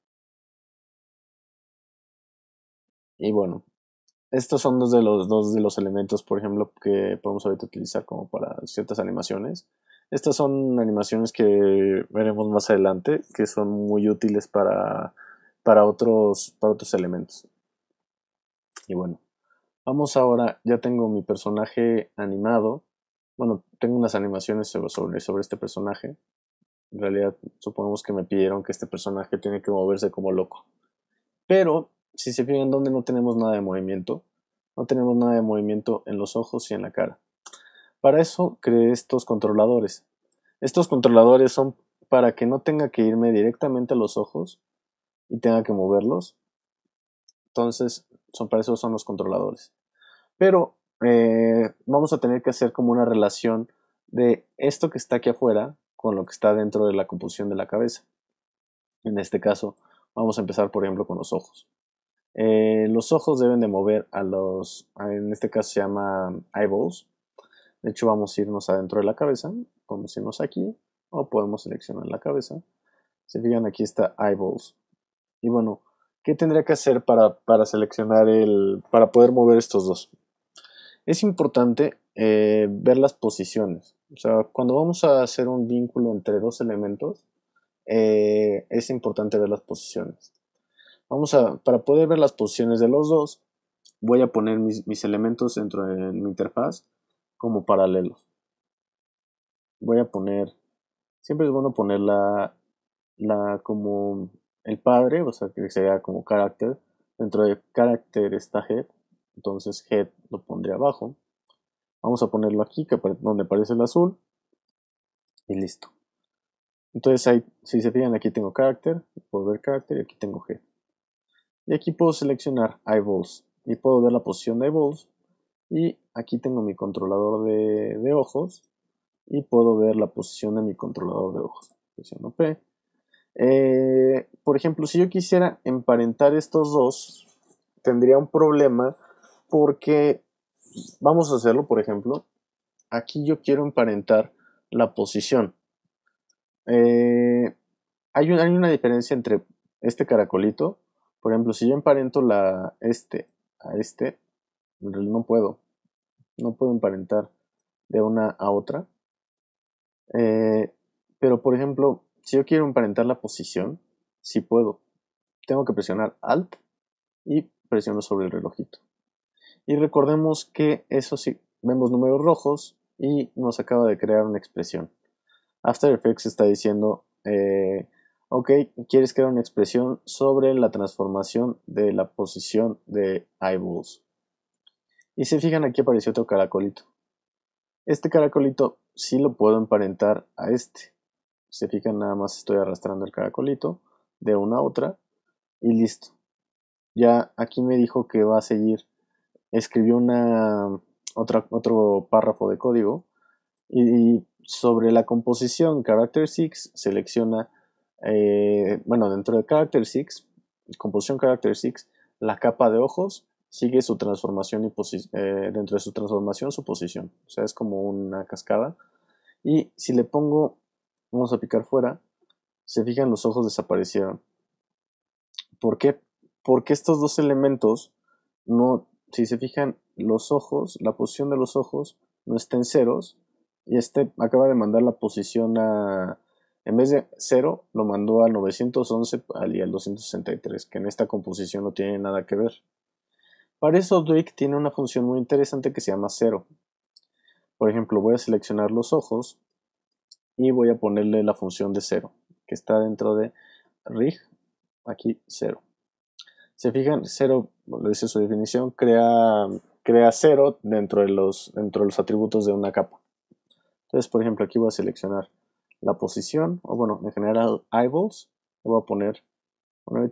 Y bueno, estos son dos de los, dos de los elementos, por ejemplo, que podemos ahorita utilizar como para ciertas animaciones. Estas son animaciones que veremos más adelante, que son muy útiles para, para, otros, para otros elementos. Y bueno, vamos ahora, ya tengo mi personaje animado. Bueno, tengo unas animaciones sobre, sobre, sobre este personaje. En realidad, supongamos que me pidieron que este personaje tiene que moverse como loco. Pero, si se fijan, donde no tenemos nada de movimiento, no tenemos nada de movimiento en los ojos y en la cara. Para eso creé estos controladores. Estos controladores son para que no tenga que irme directamente a los ojos y tenga que moverlos. Entonces, son, para eso son los controladores. Pero eh, vamos a tener que hacer como una relación de esto que está aquí afuera con lo que está dentro de la composición de la cabeza. En este caso, vamos a empezar, por ejemplo, con los ojos. Eh, los ojos deben de mover a los, en este caso se llama eyeballs. De hecho, vamos a irnos adentro de la cabeza, podemos irnos aquí o podemos seleccionar la cabeza. Se fijan, aquí está eyeballs. Y bueno, ¿qué tendría que hacer para, para seleccionar el, para poder mover estos dos? Es importante eh, ver las posiciones. O sea, cuando vamos a hacer un vínculo entre dos elementos, eh, es importante ver las posiciones. Vamos a, para poder ver las posiciones de los dos, voy a poner mis, mis elementos dentro de mi interfaz como paralelos. Voy a poner, siempre es bueno poner la, la como el padre, o sea que sea como carácter. Dentro de carácter está head, entonces head lo pondré abajo. Vamos a ponerlo aquí, que donde aparece el azul, y listo. Entonces ahí, si se fijan, aquí tengo carácter, puedo ver carácter y aquí tengo head. Y aquí puedo seleccionar eyeballs y puedo ver la posición de eyeballs. Y aquí tengo mi controlador de, de ojos y puedo ver la posición de mi controlador de ojos. Presiono P. Eh, por ejemplo, si yo quisiera emparentar estos dos, tendría un problema porque vamos a hacerlo, por ejemplo, aquí yo quiero emparentar la posición. Eh, hay, un, hay una diferencia entre este caracolito. Por ejemplo, si yo emparento la, este a este, no puedo. No puedo emparentar de una a otra. Eh, pero, por ejemplo, si yo quiero emparentar la posición, sí puedo. Tengo que presionar Alt y presiono sobre el relojito. Y recordemos que eso sí, vemos números rojos y nos acaba de crear una expresión. After Effects está diciendo, eh, ok, quieres crear una expresión sobre la transformación de la posición de eyeballs. Y se fijan, aquí apareció otro caracolito. Este caracolito sí lo puedo emparentar a este. Se fijan, nada más estoy arrastrando el caracolito de una a otra y listo. Ya aquí me dijo que va a seguir. Escribió una, otra, otro párrafo de código y sobre la composición Character seis selecciona, eh, bueno, dentro de Character seis, composición Character seis, la capa de ojos sigue su transformación y eh, dentro de su transformación su posición. O sea, es como una cascada. Y si le pongo, vamos a picar fuera, se fijan, los ojos desaparecieron. ¿Por qué? Porque estos dos elementos, no, si se fijan, los ojos, la posición de los ojos no está en ceros, y este acaba de mandar la posición a, en vez de cero, lo mandó al novecientos once y al doscientos sesenta y tres, que en esta composición no tiene nada que ver. Para eso Duik tiene una función muy interesante que se llama cero. Por ejemplo, voy a seleccionar los ojos y voy a ponerle la función de cero, que está dentro de rig, aquí cero. Se fijan, cero, lo dice su definición, crea, crea cero dentro de, los, dentro de los atributos de una capa. Entonces, por ejemplo, aquí voy a seleccionar la posición, o bueno, en general eyeballs, le voy a poner, bueno, ahorita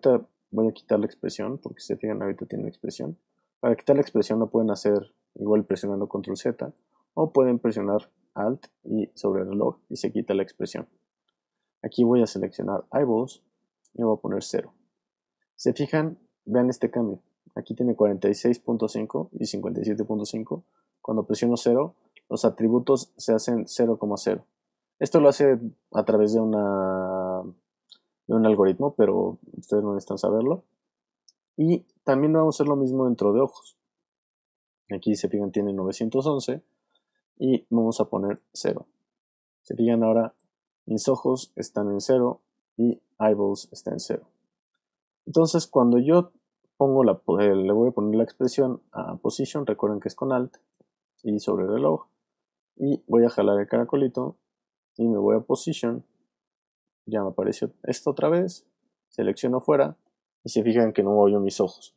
voy a quitar la expresión, porque si se fijan ahorita tiene expresión. Para quitar la expresión lo pueden hacer igual presionando control Z, o pueden presionar Alt y sobre el reloj y se quita la expresión. Aquí voy a seleccionar eyeballs y voy a poner cero. Se fijan, vean este cambio. Aquí tiene cuarenta y seis punto cinco y cincuenta y siete punto cinco. Cuando presiono cero, los atributos se hacen cero coma cero. Esto lo hace a través de, una, de un algoritmo, pero ustedes no necesitan saberlo. Y también vamos a hacer lo mismo dentro de ojos. Aquí se fijan, tiene novecientos once y vamos a poner cero. Se fijan ahora, mis ojos están en cero y eyeballs está en cero. Entonces, cuando yo pongo la, eh, le voy a poner la expresión a position, recuerden que es con alt y sobre el reloj, y voy a jalar el caracolito y me voy a position, ya me apareció esto otra vez, selecciono fuera y se fijan que no muevo yo mis ojos.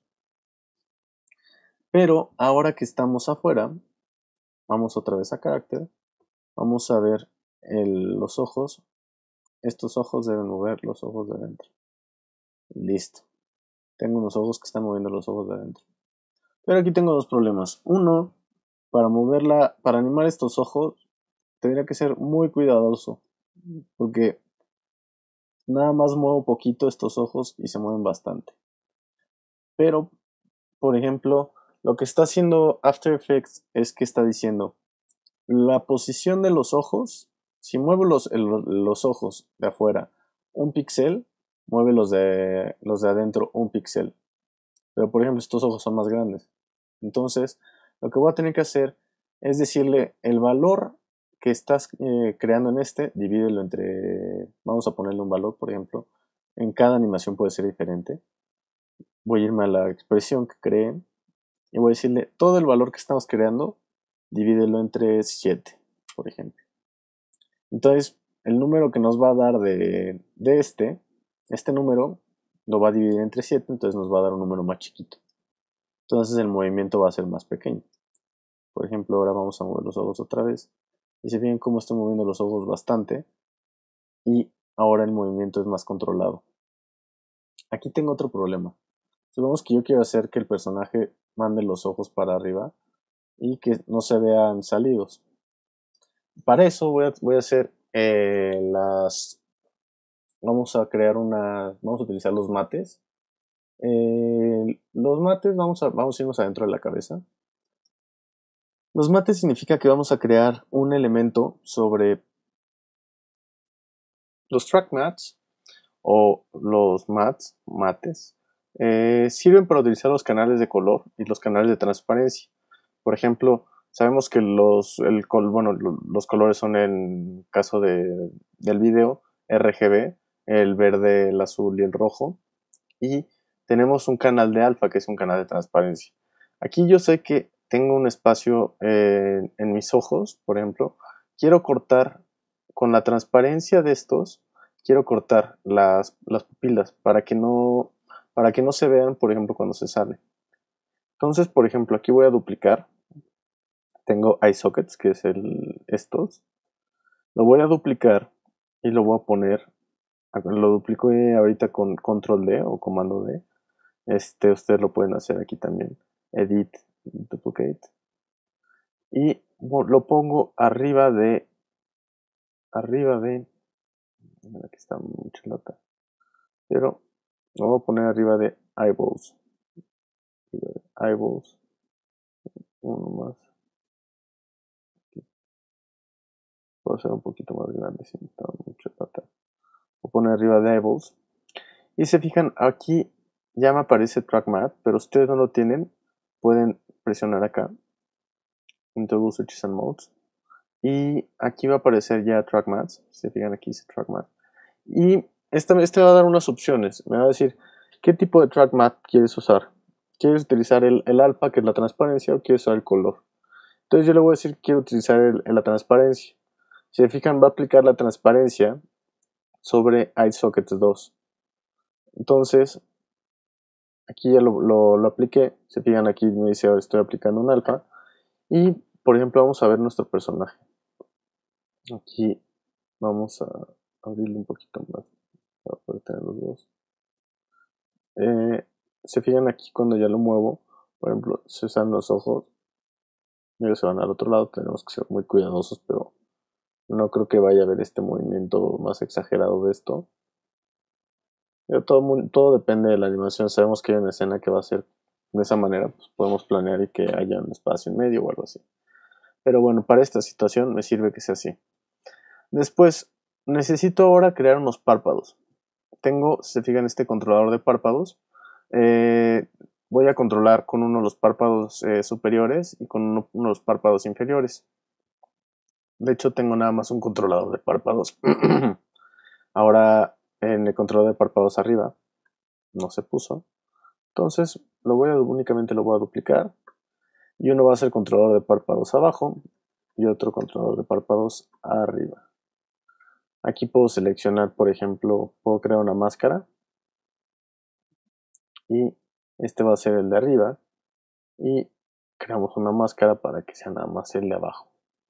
Pero ahora que estamos afuera, vamos otra vez a carácter, vamos a ver el, los ojos, estos ojos deben mover los ojos de adentro. Listo. Tengo unos ojos que están moviendo los ojos de adentro. Pero aquí tengo dos problemas. Uno, para moverla, para animar estos ojos, tendría que ser muy cuidadoso. Porque nada más muevo poquito estos ojos y se mueven bastante. Pero, por ejemplo, lo que está haciendo After Effects es que está diciendo la posición de los ojos. Si muevo los, el, los ojos de afuera un píxel, mueve los de, los de adentro un píxel. Pero por ejemplo estos ojos son más grandes. Entonces lo que voy a tener que hacer es decirle el valor que estás eh, creando en este, divídelo entre, vamos a ponerle un valor por ejemplo, en cada animación puede ser diferente. Voy a irme a la expresión que creé y voy a decirle todo el valor que estamos creando, divídelo entre siete, por ejemplo. Entonces el número que nos va a dar de, de este, este número lo va a dividir entre siete, entonces nos va a dar un número más chiquito. Entonces el movimiento va a ser más pequeño. Por ejemplo, ahora vamos a mover los ojos otra vez. Y se fijan cómo estoy moviendo los ojos bastante. Y ahora el movimiento es más controlado. Aquí tengo otro problema. Supongamos que yo quiero hacer que el personaje mande los ojos para arriba y que no se vean salidos. Para eso voy a, voy a hacer eh, las... Vamos a crear una... Vamos a utilizar los mates. Eh, los mates vamos a, vamos a irnos adentro de la cabeza. Los mates significa que vamos a crear un elemento sobre los track mats o los mats, mates, eh, sirven para utilizar los canales de color y los canales de transparencia. Por ejemplo, sabemos que los, el, bueno, los colores son en caso de, del video R G B, el verde, el azul y el rojo. Y tenemos un canal de alfa que es un canal de transparencia. Aquí yo sé que tengo un espacio eh, en mis ojos, por ejemplo. Quiero cortar con la transparencia de estos, quiero cortar las, las pupilas para que no para que no se vean, por ejemplo, cuando se sale. Entonces, por ejemplo, aquí voy a duplicar. Tengo eye sockets, que es el estos. Lo voy a duplicar y lo voy a poner. Lo duplico ahorita con control D o comando D. Este, ustedes lo pueden hacer aquí también. Edit, duplicate. Y lo pongo arriba de. Arriba de. Aquí está mucha lata. Pero lo voy a poner arriba de eyeballs. Eyeballs. Uno más. Aquí. Puedo hacer un poquito más grande si está mucha lata. Voy a poner arriba de eyeballs. Y se fijan, aquí ya me aparece track mat, pero ustedes no lo tienen. Pueden presionar acá. Toggle switches and modes. Y aquí va a aparecer ya track mats. Se fijan, aquí dice track mat. Y este, este va a dar unas opciones. Me va a decir qué tipo de track mat quieres usar. ¿Quieres utilizar el, el alfa, que es la transparencia, o quieres usar el color? Entonces yo le voy a decir que quiero utilizar el, el, la transparencia. Si se fijan, va a aplicar la transparencia sobre EyeSockets dos. Entonces, aquí ya lo, lo, lo apliqué. Se fijan, aquí me dice ahora estoy aplicando un alfa. Y, por ejemplo, vamos a ver nuestro personaje. Aquí vamos a abrirlo un poquito más para poder tener los dos. Eh, se fijan aquí cuando ya lo muevo, por ejemplo, se usan los ojos y ellos se van al otro lado. Tenemos que ser muy cuidadosos, pero no creo que vaya a haber este movimiento más exagerado de esto. Pero todo, mu- todo depende de la animación. Sabemos que hay una escena que va a ser de esa manera, pues podemos planear y que haya un espacio en medio o algo así. Pero bueno, para esta situación me sirve que sea así. Después, necesito ahora crear unos párpados. Tengo, si se fijan, este controlador de párpados. Eh, voy a controlar con uno de los párpados eh, superiores y con uno, uno de los párpados inferiores. De hecho, tengo nada más un controlador de párpados. Ahora, en el controlador de párpados arriba, no se puso. Entonces, lo voy a, únicamente lo voy a duplicar. Y uno va a ser controlador de párpados abajo y otro controlador de párpados arriba. Aquí puedo seleccionar, por ejemplo, puedo crear una máscara. Y este va a ser el de arriba. Y creamos una máscara para que sea nada más el de abajo.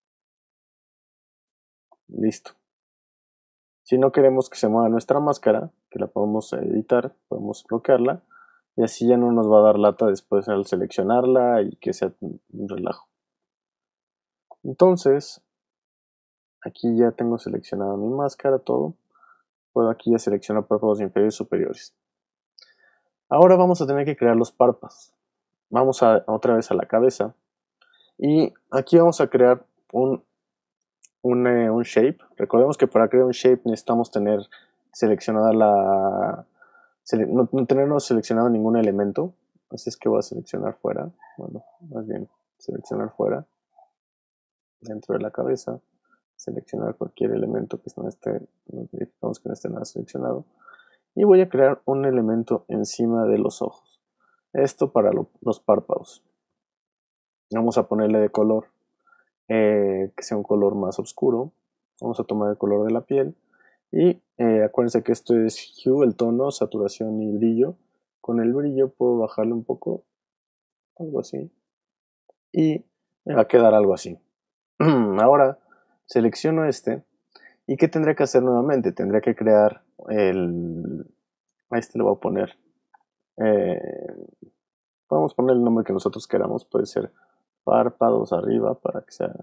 Listo. Si no queremos que se mueva nuestra máscara, que la podemos editar, podemos bloquearla. Y así ya no nos va a dar lata después al seleccionarla y que sea un relajo. Entonces, aquí ya tengo seleccionada mi máscara, todo. Puedo aquí ya seleccionar párpados inferiores y superiores. Ahora vamos a tener que crear los párpados. Vamos a, otra vez a la cabeza. Y aquí vamos a crear un, un, eh, un shape. Recordemos que para crear un shape necesitamos tener seleccionada la... Sele, no, no tenernos seleccionado ningún elemento. Así es que voy a seleccionar fuera. Bueno, más bien seleccionar fuera. Dentro de la cabeza. Seleccionar cualquier elemento que no esté, verificamos que no esté nada seleccionado. Y voy a crear un elemento encima de los ojos. Esto para lo, los párpados. Vamos a ponerle de color eh, que sea un color más oscuro. Vamos a tomar el color de la piel. Y eh, acuérdense que esto es hue, el tono, saturación y brillo. Con el brillo puedo bajarle un poco, algo así. Y me va a quedar algo así. Ahora selecciono este. ¿Y qué tendré que hacer nuevamente? Tendré que crear el... A este le voy a poner... Eh, podemos poner el nombre que nosotros queramos. Puede ser párpados arriba para que sea...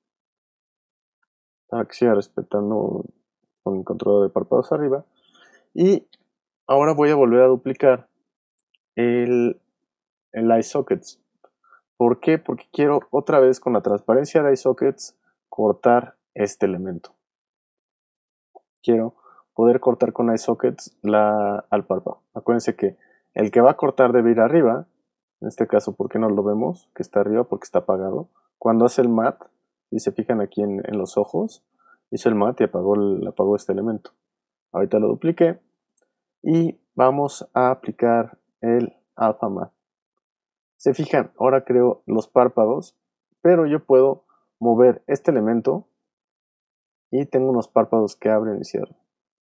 Para que siga respetando con el control de párpados arriba. Y ahora voy a volver a duplicar el, el eye sockets. ¿Por qué? Porque quiero otra vez con la transparencia de eye sockets cortar este elemento. Quiero poder cortar con eye sockets la, al párpado. Acuérdense que el que va a cortar debe ir arriba. En este caso, ¿por qué no lo vemos? Que está arriba porque está apagado. Cuando hace el mat, y se fijan aquí en, en los ojos, hizo el mat y apagó, el, apagó este elemento. Ahorita lo dupliqué. Y vamos a aplicar el alpha matte. Se fijan, ahora creo los párpados, pero yo puedo mover este elemento y tengo unos párpados que abren y cierran.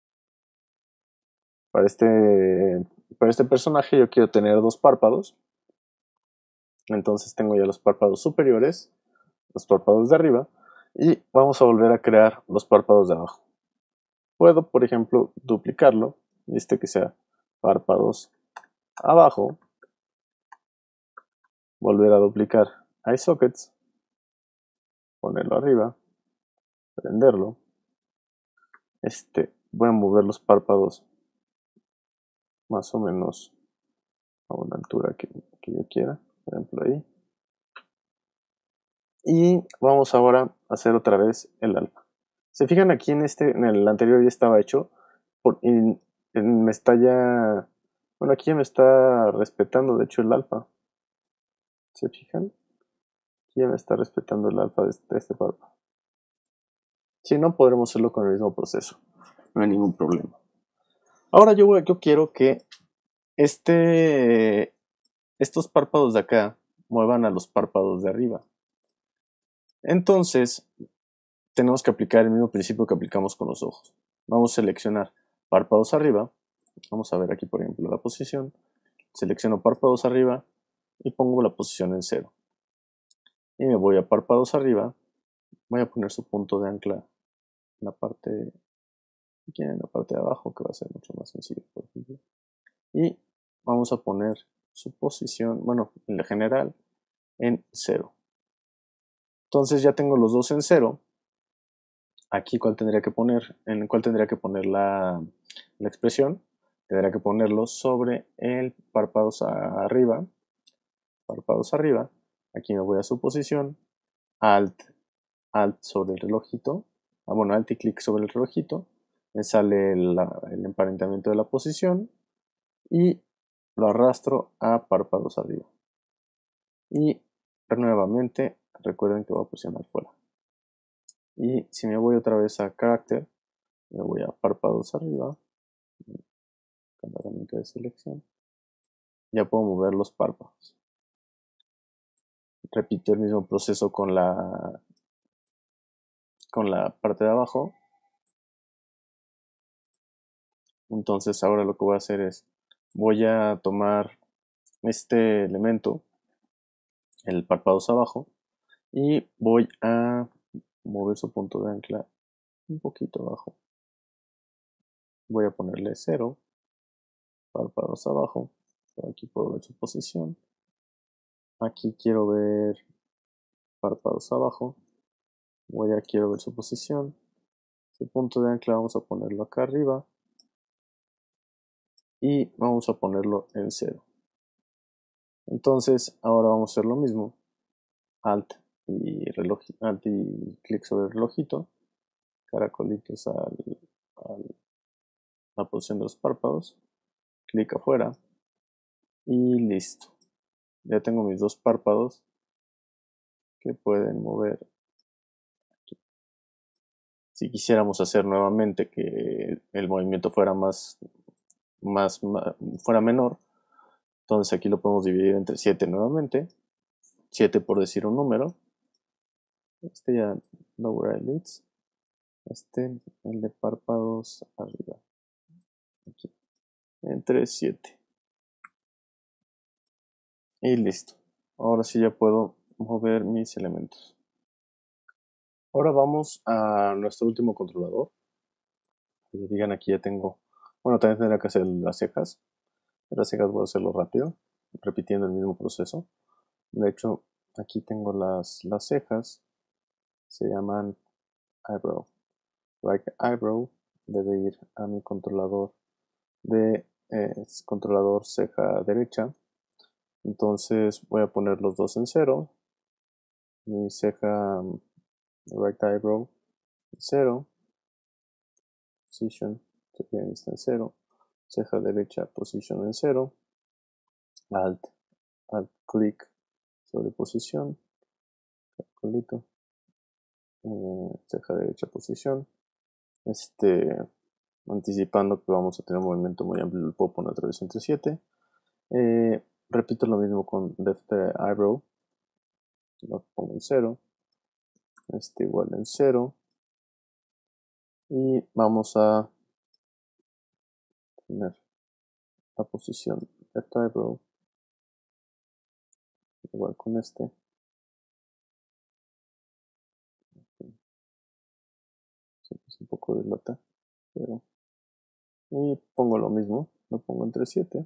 Para este, para este personaje yo quiero tener dos párpados. Entonces tengo ya los párpados superiores, los párpados de arriba, y vamos a volver a crear los párpados de abajo. Puedo, por ejemplo, duplicarlo, y este que sea párpados abajo, volver a duplicar eye sockets, ponerlo arriba, prenderlo. Este, voy a mover los párpados más o menos a una altura que, que yo quiera, por ejemplo ahí. Y vamos ahora a hacer otra vez el alfa. Se fijan aquí en este, en el anterior ya estaba hecho, por, y, en, me está ya, bueno aquí ya me está respetando de hecho el alfa. ¿Se fijan? Aquí ya me está respetando el alfa de este, de este párpado. Si no, podremos hacerlo con el mismo proceso, no hay ningún problema. Ahora yo, yo quiero que este, estos párpados de acá muevan a los párpados de arriba. Entonces, tenemos que aplicar el mismo principio que aplicamos con los ojos. Vamos a seleccionar párpados arriba. Vamos a ver aquí, por ejemplo, la posición. Selecciono párpados arriba y pongo la posición en cero. Y me voy a párpados arriba. Voy a poner su punto de ancla en la parte, aquí en la parte de abajo, que va a ser mucho más sencillo, por ejemplo. Y vamos a poner su posición, bueno, en la general, en cero. Entonces ya tengo los dos en cero. Aquí, ¿cuál tendría que poner? ¿En cuál tendría que poner la, la expresión? Tendría que ponerlo sobre el párpados arriba. Párpados arriba. Aquí me voy a su posición. Alt, Alt sobre el relojito. Ah, bueno, Alt y clic sobre el relojito. Me sale la, el emparentamiento de la posición. Y lo arrastro a párpados arriba. Y nuevamente, recuerden que voy a presionar fuera. Y si me voy otra vez a Character, me voy a párpados arriba, con la herramienta de selección, ya puedo mover los párpados. Repito el mismo proceso con la, con la parte de abajo. Entonces ahora lo que voy a hacer es, voy a tomar este elemento, el párpados abajo, y voy a mover su punto de ancla un poquito abajo. Voy a ponerle cero, párpados abajo, aquí puedo ver su posición. Aquí quiero ver párpados abajo, voy a quiero ver su posición. Su punto de ancla vamos a ponerlo acá arriba y vamos a ponerlo en cero. Entonces ahora vamos a hacer lo mismo, Alt y reloj, Alt y clic sobre el relojito, caracolitos a la posición de los párpados, clic afuera y listo. Ya tengo mis dos párpados que pueden mover. Si quisiéramos hacer nuevamente que el movimiento fuera más, más, más fuera menor, entonces aquí lo podemos dividir entre siete nuevamente, siete por decir un número. Este ya lower eyelids, este el de párpados arriba, aquí, entre siete. Y listo. Ahora sí ya puedo mover mis elementos. Ahora vamos a nuestro último controlador. Que digan aquí ya tengo, bueno, también tendrá que hacer las cejas. Las cejas voy a hacerlo rápido, repitiendo el mismo proceso. De hecho, aquí tengo las, las cejas, se llaman eyebrow. Right eyebrow debe ir a mi controlador de eh, controlador ceja derecha. Entonces voy a poner los dos en cero. Mi ceja right eyebrow en cero. Position está en cero. Ceja derecha position en cero. Alt, alt clic sobre posición. Calculito. Eh, ceja derecha posición. Este, anticipando que vamos a tener un movimiento muy amplio, lo puedo poner otra vez entre siete. Eh, repito lo mismo con left eyebrow. Lo pongo en cero. Este igual en cero. Y vamos a poner la posición left eyebrow. Igual con este. Es un poco de lata. Pero... Y pongo lo mismo. Lo pongo entre siete.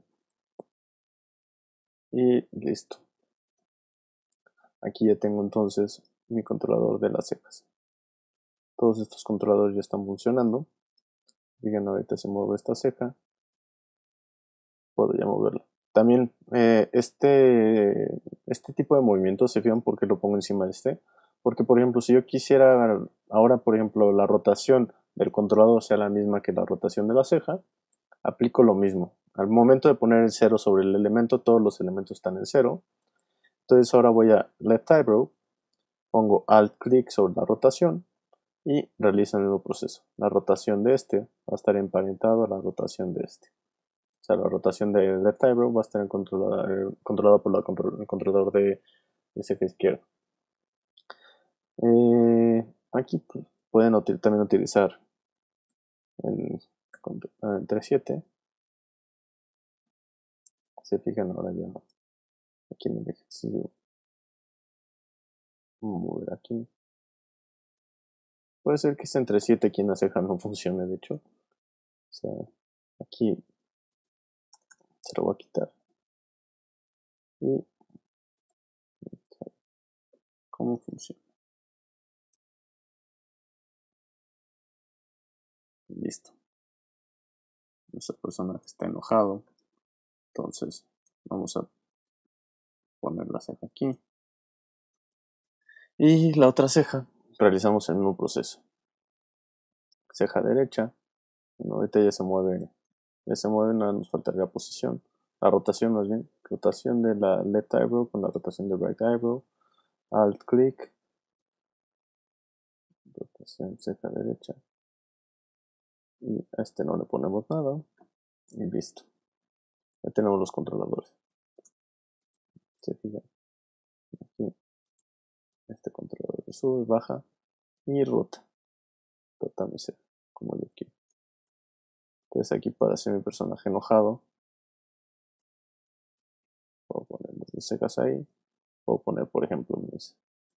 Y listo. Aquí ya tengo entonces mi controlador de las cejas. Todos estos controladores ya están funcionando. Digan, ahorita se mueve esta ceja. Puedo ya moverlo. También eh, este, este tipo de movimientos se fijan porque lo pongo encima de este. Porque, por ejemplo, si yo quisiera ahora, por ejemplo, la rotación del controlador sea la misma que la rotación de la ceja, aplico lo mismo. Al momento de poner el cero sobre el elemento, todos los elementos están en cero. Entonces ahora voy a left eyebrow, pongo alt clic sobre la rotación y realizo el mismo proceso. La rotación de este va a estar emparentado a la rotación de este. O sea, la rotación de left eyebrow va a estar controlada, eh, controlada por la control, el controlador de, de ceja izquierda. Eh, aquí pueden util, también utilizar el, entre siete. Se fijan ahora ya aquí en el ejercicio. Mover aquí. Puede ser que esté entre siete aquí en la ceja no funcione, de hecho. O sea, aquí Se lo voy a quitar. Y cómo funciona. Listo. Esa persona está enojado. Entonces vamos a poner la ceja aquí. Y la otra ceja realizamos el mismo proceso. Ceja derecha. Bueno, ahorita ya se mueve. Ya se mueve, nada nos faltaría posición. La rotación más bien. Rotación de la left eyebrow con la rotación de right eyebrow. Alt click. Rotación ceja derecha. Y a este no le ponemos nada. Y listo. Ya tenemos los controladores. Se fijan. Aquí. Este controlador sube, baja y rota. Rota mi ceja, como yo quiero. Entonces aquí para hacer mi personaje enojado, puedo poner mis cejas ahí. Puedo poner, por ejemplo, mis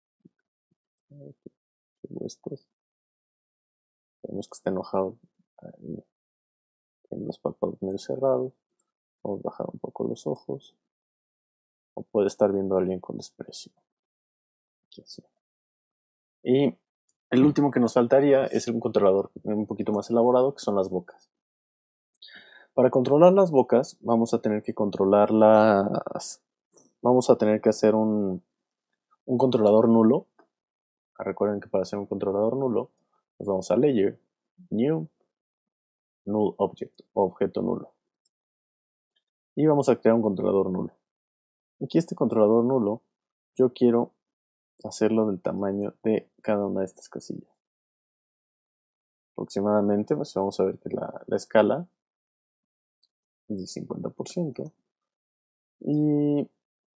estos. Vemos que está enojado. Ahí, tiene los párpados medio cerrados. Vamos a bajar un poco los ojos. O puede estar viendo a alguien con desprecio. Aquí así. Y el último que nos faltaría es un controlador un poquito más elaborado, que son las bocas. Para controlar las bocas, vamos a tener que controlar las... Vamos a tener que hacer un, un controlador nulo. Recuerden que para hacer un controlador nulo, nos vamos a Layer, New, Null Object, objeto nulo. Y vamos a crear un controlador nulo. Aquí este controlador nulo, yo quiero hacerlo del tamaño de cada una de estas casillas. Aproximadamente, pues vamos a ver que la, la escala es del cincuenta por ciento. Y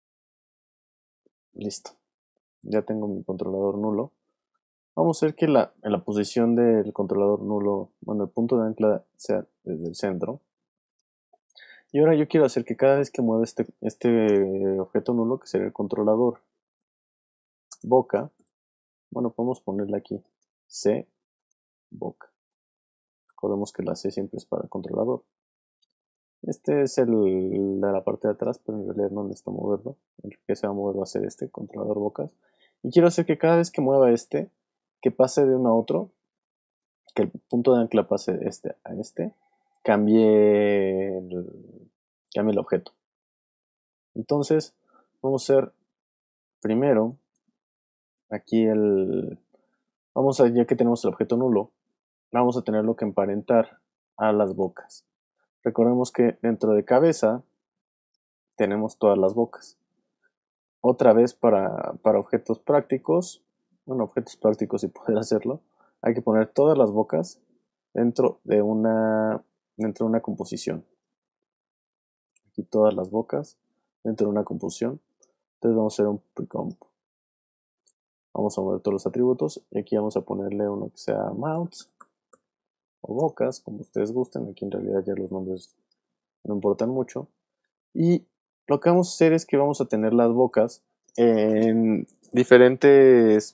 listo. Ya tengo mi controlador nulo. Vamos a hacer que la, en la posición del controlador nulo, bueno, el punto de ancla sea desde el centro. Y ahora yo quiero hacer que cada vez que mueva este, este objeto nulo, que sería el controlador boca, bueno, podemos ponerle aquí C, boca. Recordemos que la C siempre es para el controlador. Este es el de la parte de atrás, pero en realidad no necesito moverlo. El que se va a mover va a ser este, controlador bocas. Y quiero hacer que cada vez que mueva este, que pase de uno a otro, que el punto de ancla pase de este a este, cambie el, cambie el objeto. Entonces, vamos a hacer primero aquí el... Vamos a, ya que tenemos el objeto nulo, vamos a tenerlo que emparentar a las bocas. Recordemos que dentro de cabeza tenemos todas las bocas. Otra vez para, para objetos prácticos, bueno, objetos prácticos y poder hacerlo, hay que poner todas las bocas dentro de una, dentro de una composición. Aquí todas las bocas dentro de una composición. Entonces vamos a hacer un precomp. Vamos a mover todos los atributos y aquí vamos a ponerle uno que sea mounts o bocas, como ustedes gusten. Aquí en realidad ya los nombres no importan mucho. Y lo que vamos a hacer es que vamos a tener las bocas en diferentes...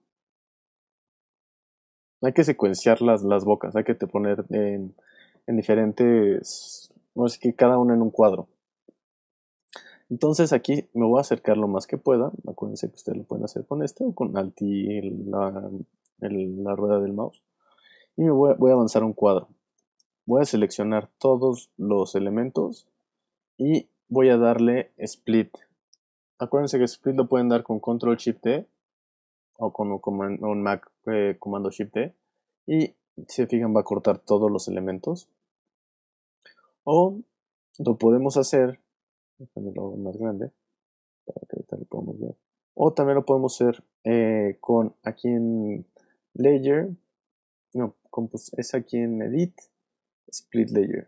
Hay que secuenciar las, las bocas, hay que te poner en, en diferentes... No sé, que cada una en un cuadro. Entonces aquí me voy a acercar lo más que pueda. Acuérdense que ustedes lo pueden hacer con este o con Alt y la, el, la rueda del mouse. Y me voy a, voy a avanzar un cuadro. Voy a seleccionar todos los elementos y voy a darle Split. Acuérdense que Split lo pueden dar con Control Shift T o con un, command, un Mac eh, comando Shift T. Y si se fijan va a cortar todos los elementos. O lo podemos hacer, déjame lo hago más grande para que ahorita lo podamos ver. O también lo podemos hacer eh, con aquí en Layer, no, es aquí en Edit, Split Layer.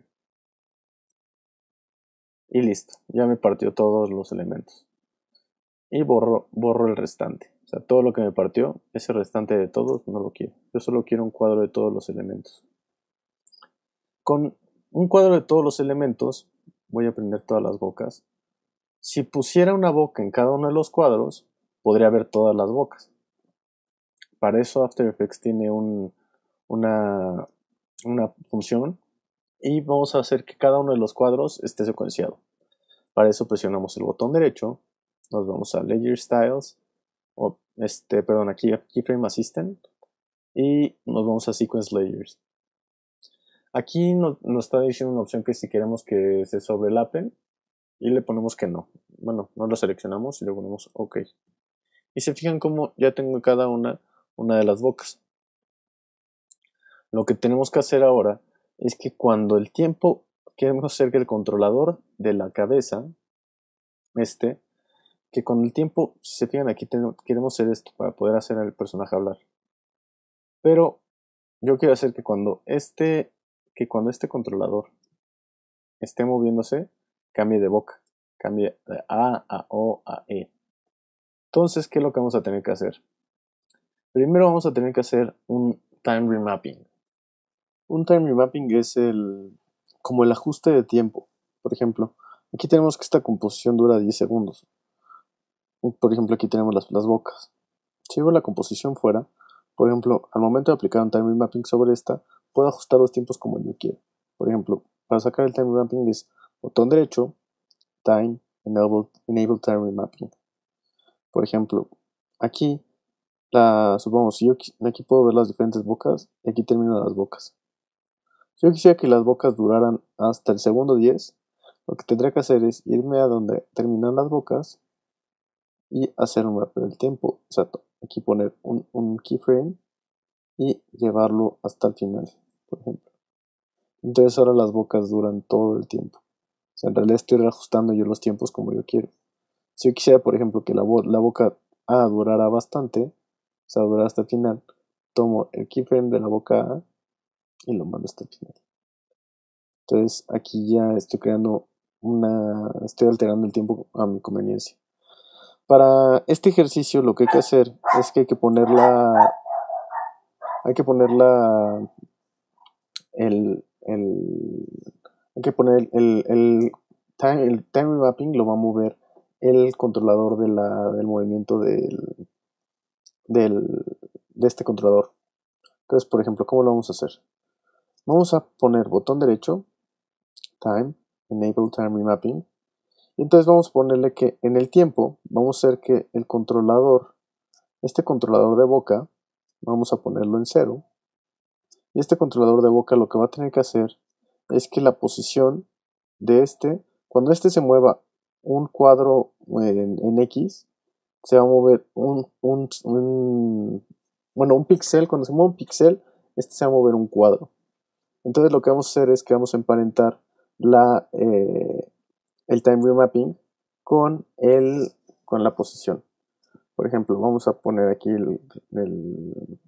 Y listo, ya me partió todos los elementos. Y borro, borro el restante. O sea, todo lo que me partió, ese restante de todos, no lo quiero. Yo solo quiero un cuadro de todos los elementos. Con un cuadro de todos los elementos, voy a prender todas las bocas. Si pusiera una boca en cada uno de los cuadros, podría ver todas las bocas. Para eso After Effects tiene un, una, una función y vamos a hacer que cada uno de los cuadros esté secuenciado. Para eso presionamos el botón derecho, nos vamos a Layer Styles, o este, perdón, aquí a Keyframe Assistant, y nos vamos a Sequence Layers. Aquí nos, nos está diciendo una opción que si queremos que se sobrelapen, y le ponemos que no. Bueno, no lo seleccionamos y le ponemos OK. Y se fijan cómo ya tengo cada una, una de las bocas. Lo que tenemos que hacer ahora es que cuando el tiempo, queremos hacer que el controlador de la cabeza, este, que con el tiempo, si se fijan aquí, tenemos, queremos hacer esto para poder hacer al personaje hablar. Pero yo quiero hacer que cuando este, que cuando este controlador esté moviéndose, cambie de boca, cambie de A a O a E. Entonces, ¿qué es lo que vamos a tener que hacer? Primero vamos a tener que hacer un time remapping. Un time remapping es el como el ajuste de tiempo. Por ejemplo, aquí tenemos que esta composición dura diez segundos. Por ejemplo, aquí tenemos las, las bocas. Si hago la composición fuera, por ejemplo, al momento de aplicar un time remapping sobre esta, puedo ajustar los tiempos como yo quiero. Por ejemplo, para sacar el time remapping es botón derecho, time, enable, enable time remapping. Por ejemplo, aquí, la, supongamos, si yo aquí puedo ver las diferentes bocas, y aquí termino las bocas. Si yo quisiera que las bocas duraran hasta el segundo diez, lo que tendría que hacer es irme a donde terminan las bocas y hacer un mapeo del tiempo. O sea, aquí poner un, un keyframe y llevarlo hasta el final, por ejemplo. Entonces ahora las bocas duran todo el tiempo. O sea, en realidad estoy reajustando yo los tiempos como yo quiero. Si yo quisiera, por ejemplo, que la, bo la boca A durara bastante, o sea, durara hasta el final, tomo el keyframe de la boca A y lo mando hasta el final. Entonces aquí ya estoy creando una, estoy alterando el tiempo a mi conveniencia. Para este ejercicio lo que hay que hacer es que hay que poner la, hay que poner la, el, el, hay que poner el, el, time, el time mapping lo va a mover el controlador de la, del movimiento del, del, de este controlador. Entonces, por ejemplo, ¿cómo lo vamos a hacer? Vamos a poner botón derecho, time, enable time remapping. Y entonces vamos a ponerle que en el tiempo vamos a hacer que el controlador, este controlador de boca, vamos a ponerlo en cero. Y este controlador de boca lo que va a tener que hacer es que la posición de este, cuando este se mueva un cuadro en, en X, se va a mover un, un, un, bueno, un píxel, cuando se mueve un píxel, este se va a mover un cuadro. Entonces lo que vamos a hacer es que vamos a emparentar la, eh, el time remapping con, el, con la posición. Por ejemplo, vamos a poner aquí el, el,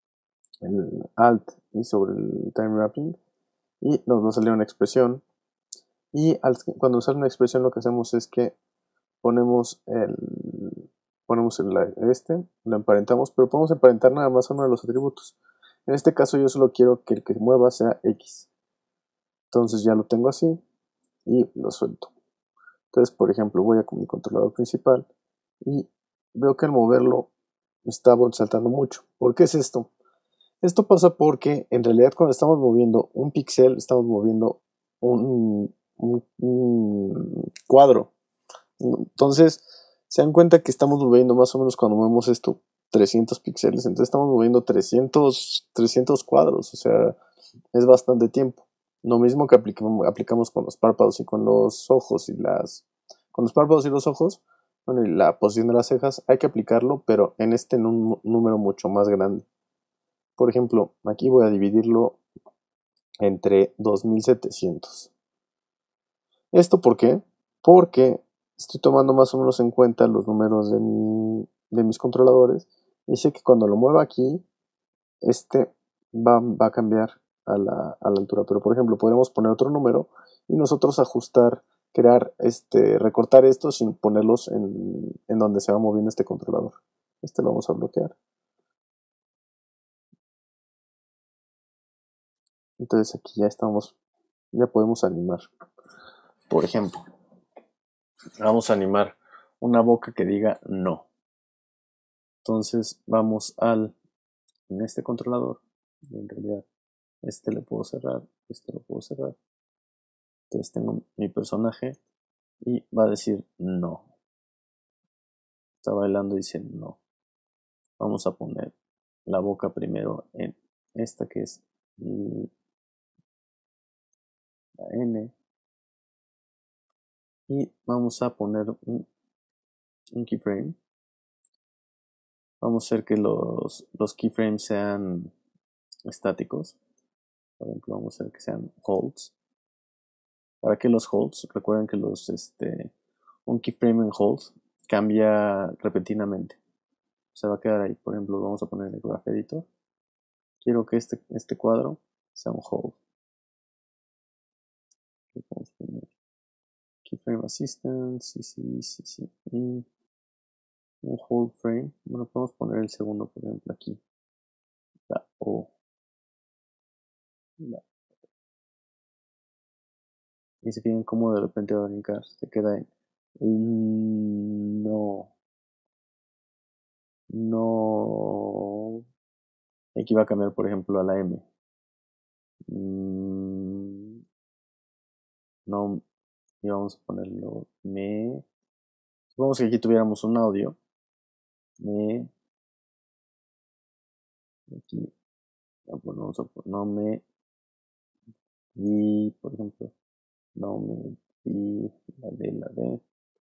el alt y sobre el time remapping y nos va a salir una expresión. Y al, cuando sale una expresión lo que hacemos es que ponemos el ponemos el, este, lo emparentamos, pero podemos emparentar nada más uno de los atributos. En este caso yo solo quiero que el que mueva sea X. Entonces ya lo tengo así y lo suelto. Entonces, por ejemplo, voy a con mi controlador principal y veo que al moverlo está saltando mucho. ¿Por qué es esto? Esto pasa porque en realidad cuando estamos moviendo un píxel, estamos moviendo un, un, un cuadro. Entonces, se dan cuenta que estamos moviendo más o menos cuando movemos esto trescientos píxeles. Entonces estamos moviendo trescientos, trescientos cuadros. O sea, es bastante tiempo. Lo mismo que aplicamos, aplicamos con los párpados y con los ojos y las... Con los párpados y los ojos, bueno, y la posición de las cejas, hay que aplicarlo, pero en este en un número mucho más grande. Por ejemplo, aquí voy a dividirlo entre dos mil setecientos. ¿Esto por qué? Porque estoy tomando más o menos en cuenta los números de, mi, de mis controladores y sé que cuando lo mueva aquí, este va, va a cambiar a la, a la altura. Pero por ejemplo, podemos poner otro número y nosotros ajustar, crear, este, recortar estos sin ponerlos en, en donde se va moviendo este controlador. Este lo vamos a bloquear. Entonces aquí ya estamos, ya podemos animar. Por ejemplo, vamos a animar una boca que diga no. Entonces vamos al, en este controlador, en realidad, este le puedo cerrar, este lo puedo cerrar. Entonces tengo mi personaje y va a decir no. Está bailando y dice no. Vamos a poner la boca primero en esta que es la N. Y vamos a poner un, un keyframe. Vamos a hacer que los, los keyframes sean estáticos. Por ejemplo, vamos a hacer que sean holds. ¿Para qué los holds? Recuerden que los este, un keyframe en hold cambia repentinamente. Se va a quedar ahí. Por ejemplo, vamos a poner el graph editor. Quiero que este, este cuadro sea un hold. Vamos a poner keyframe assistant, sí, sí, sí, sí. Y un hold frame. Bueno, podemos poner el segundo, por ejemplo, aquí. La O. La. Y se fijan cómo de repente va a brincar. Se queda en no. No. Aquí va a cambiar, por ejemplo, a la M. Mm, no. Y vamos a ponerlo me. Supongamos que aquí tuviéramos un audio. Me. Aquí. Vamos a poner no me. Y, por ejemplo, no me. Y la D, la D.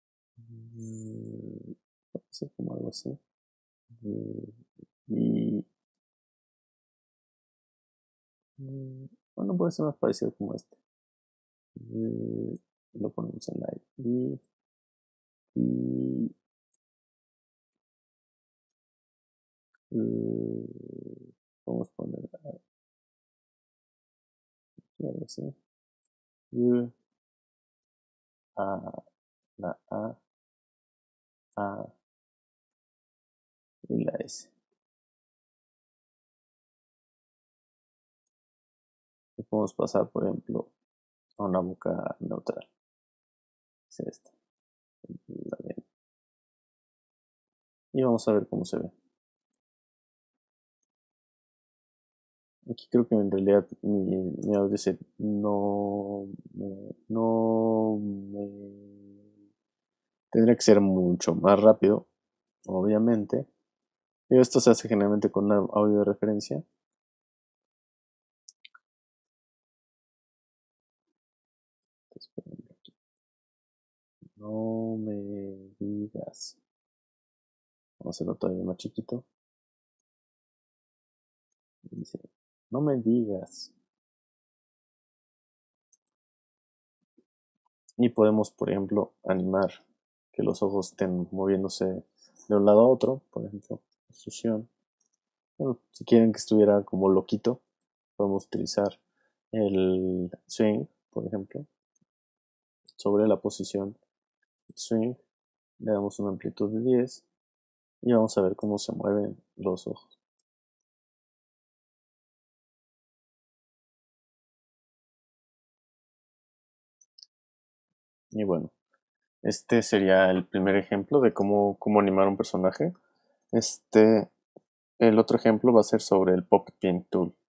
Mm, puede ser como algo así. Y. Mm, bueno, puede ser más parecido como este. Y lo ponemos en la I. Y. y vamos a poner algo así. Y, a, la A, A y la S. Y podemos pasar, por ejemplo, a una boca neutral. Es esta. La D. Y vamos a ver cómo se ve. Aquí creo que en realidad mi, mi audio se no me, no me tendría que ser mucho más rápido, obviamente. Y esto se hace generalmente con un audio de referencia. No me digas. Vamos a hacerlo todavía más chiquito. Dice, no me digas. Y podemos, por ejemplo, animar que los ojos estén moviéndose de un lado a otro. Por ejemplo, posición. Bueno, si quieren que estuviera como loquito, podemos utilizar el swing, por ejemplo, sobre la posición swing. Le damos una amplitud de diez y vamos a ver cómo se mueven los ojos. Y bueno, este sería el primer ejemplo de cómo, cómo animar un personaje. Este, el otro ejemplo va a ser sobre el Pocket Paint Tool.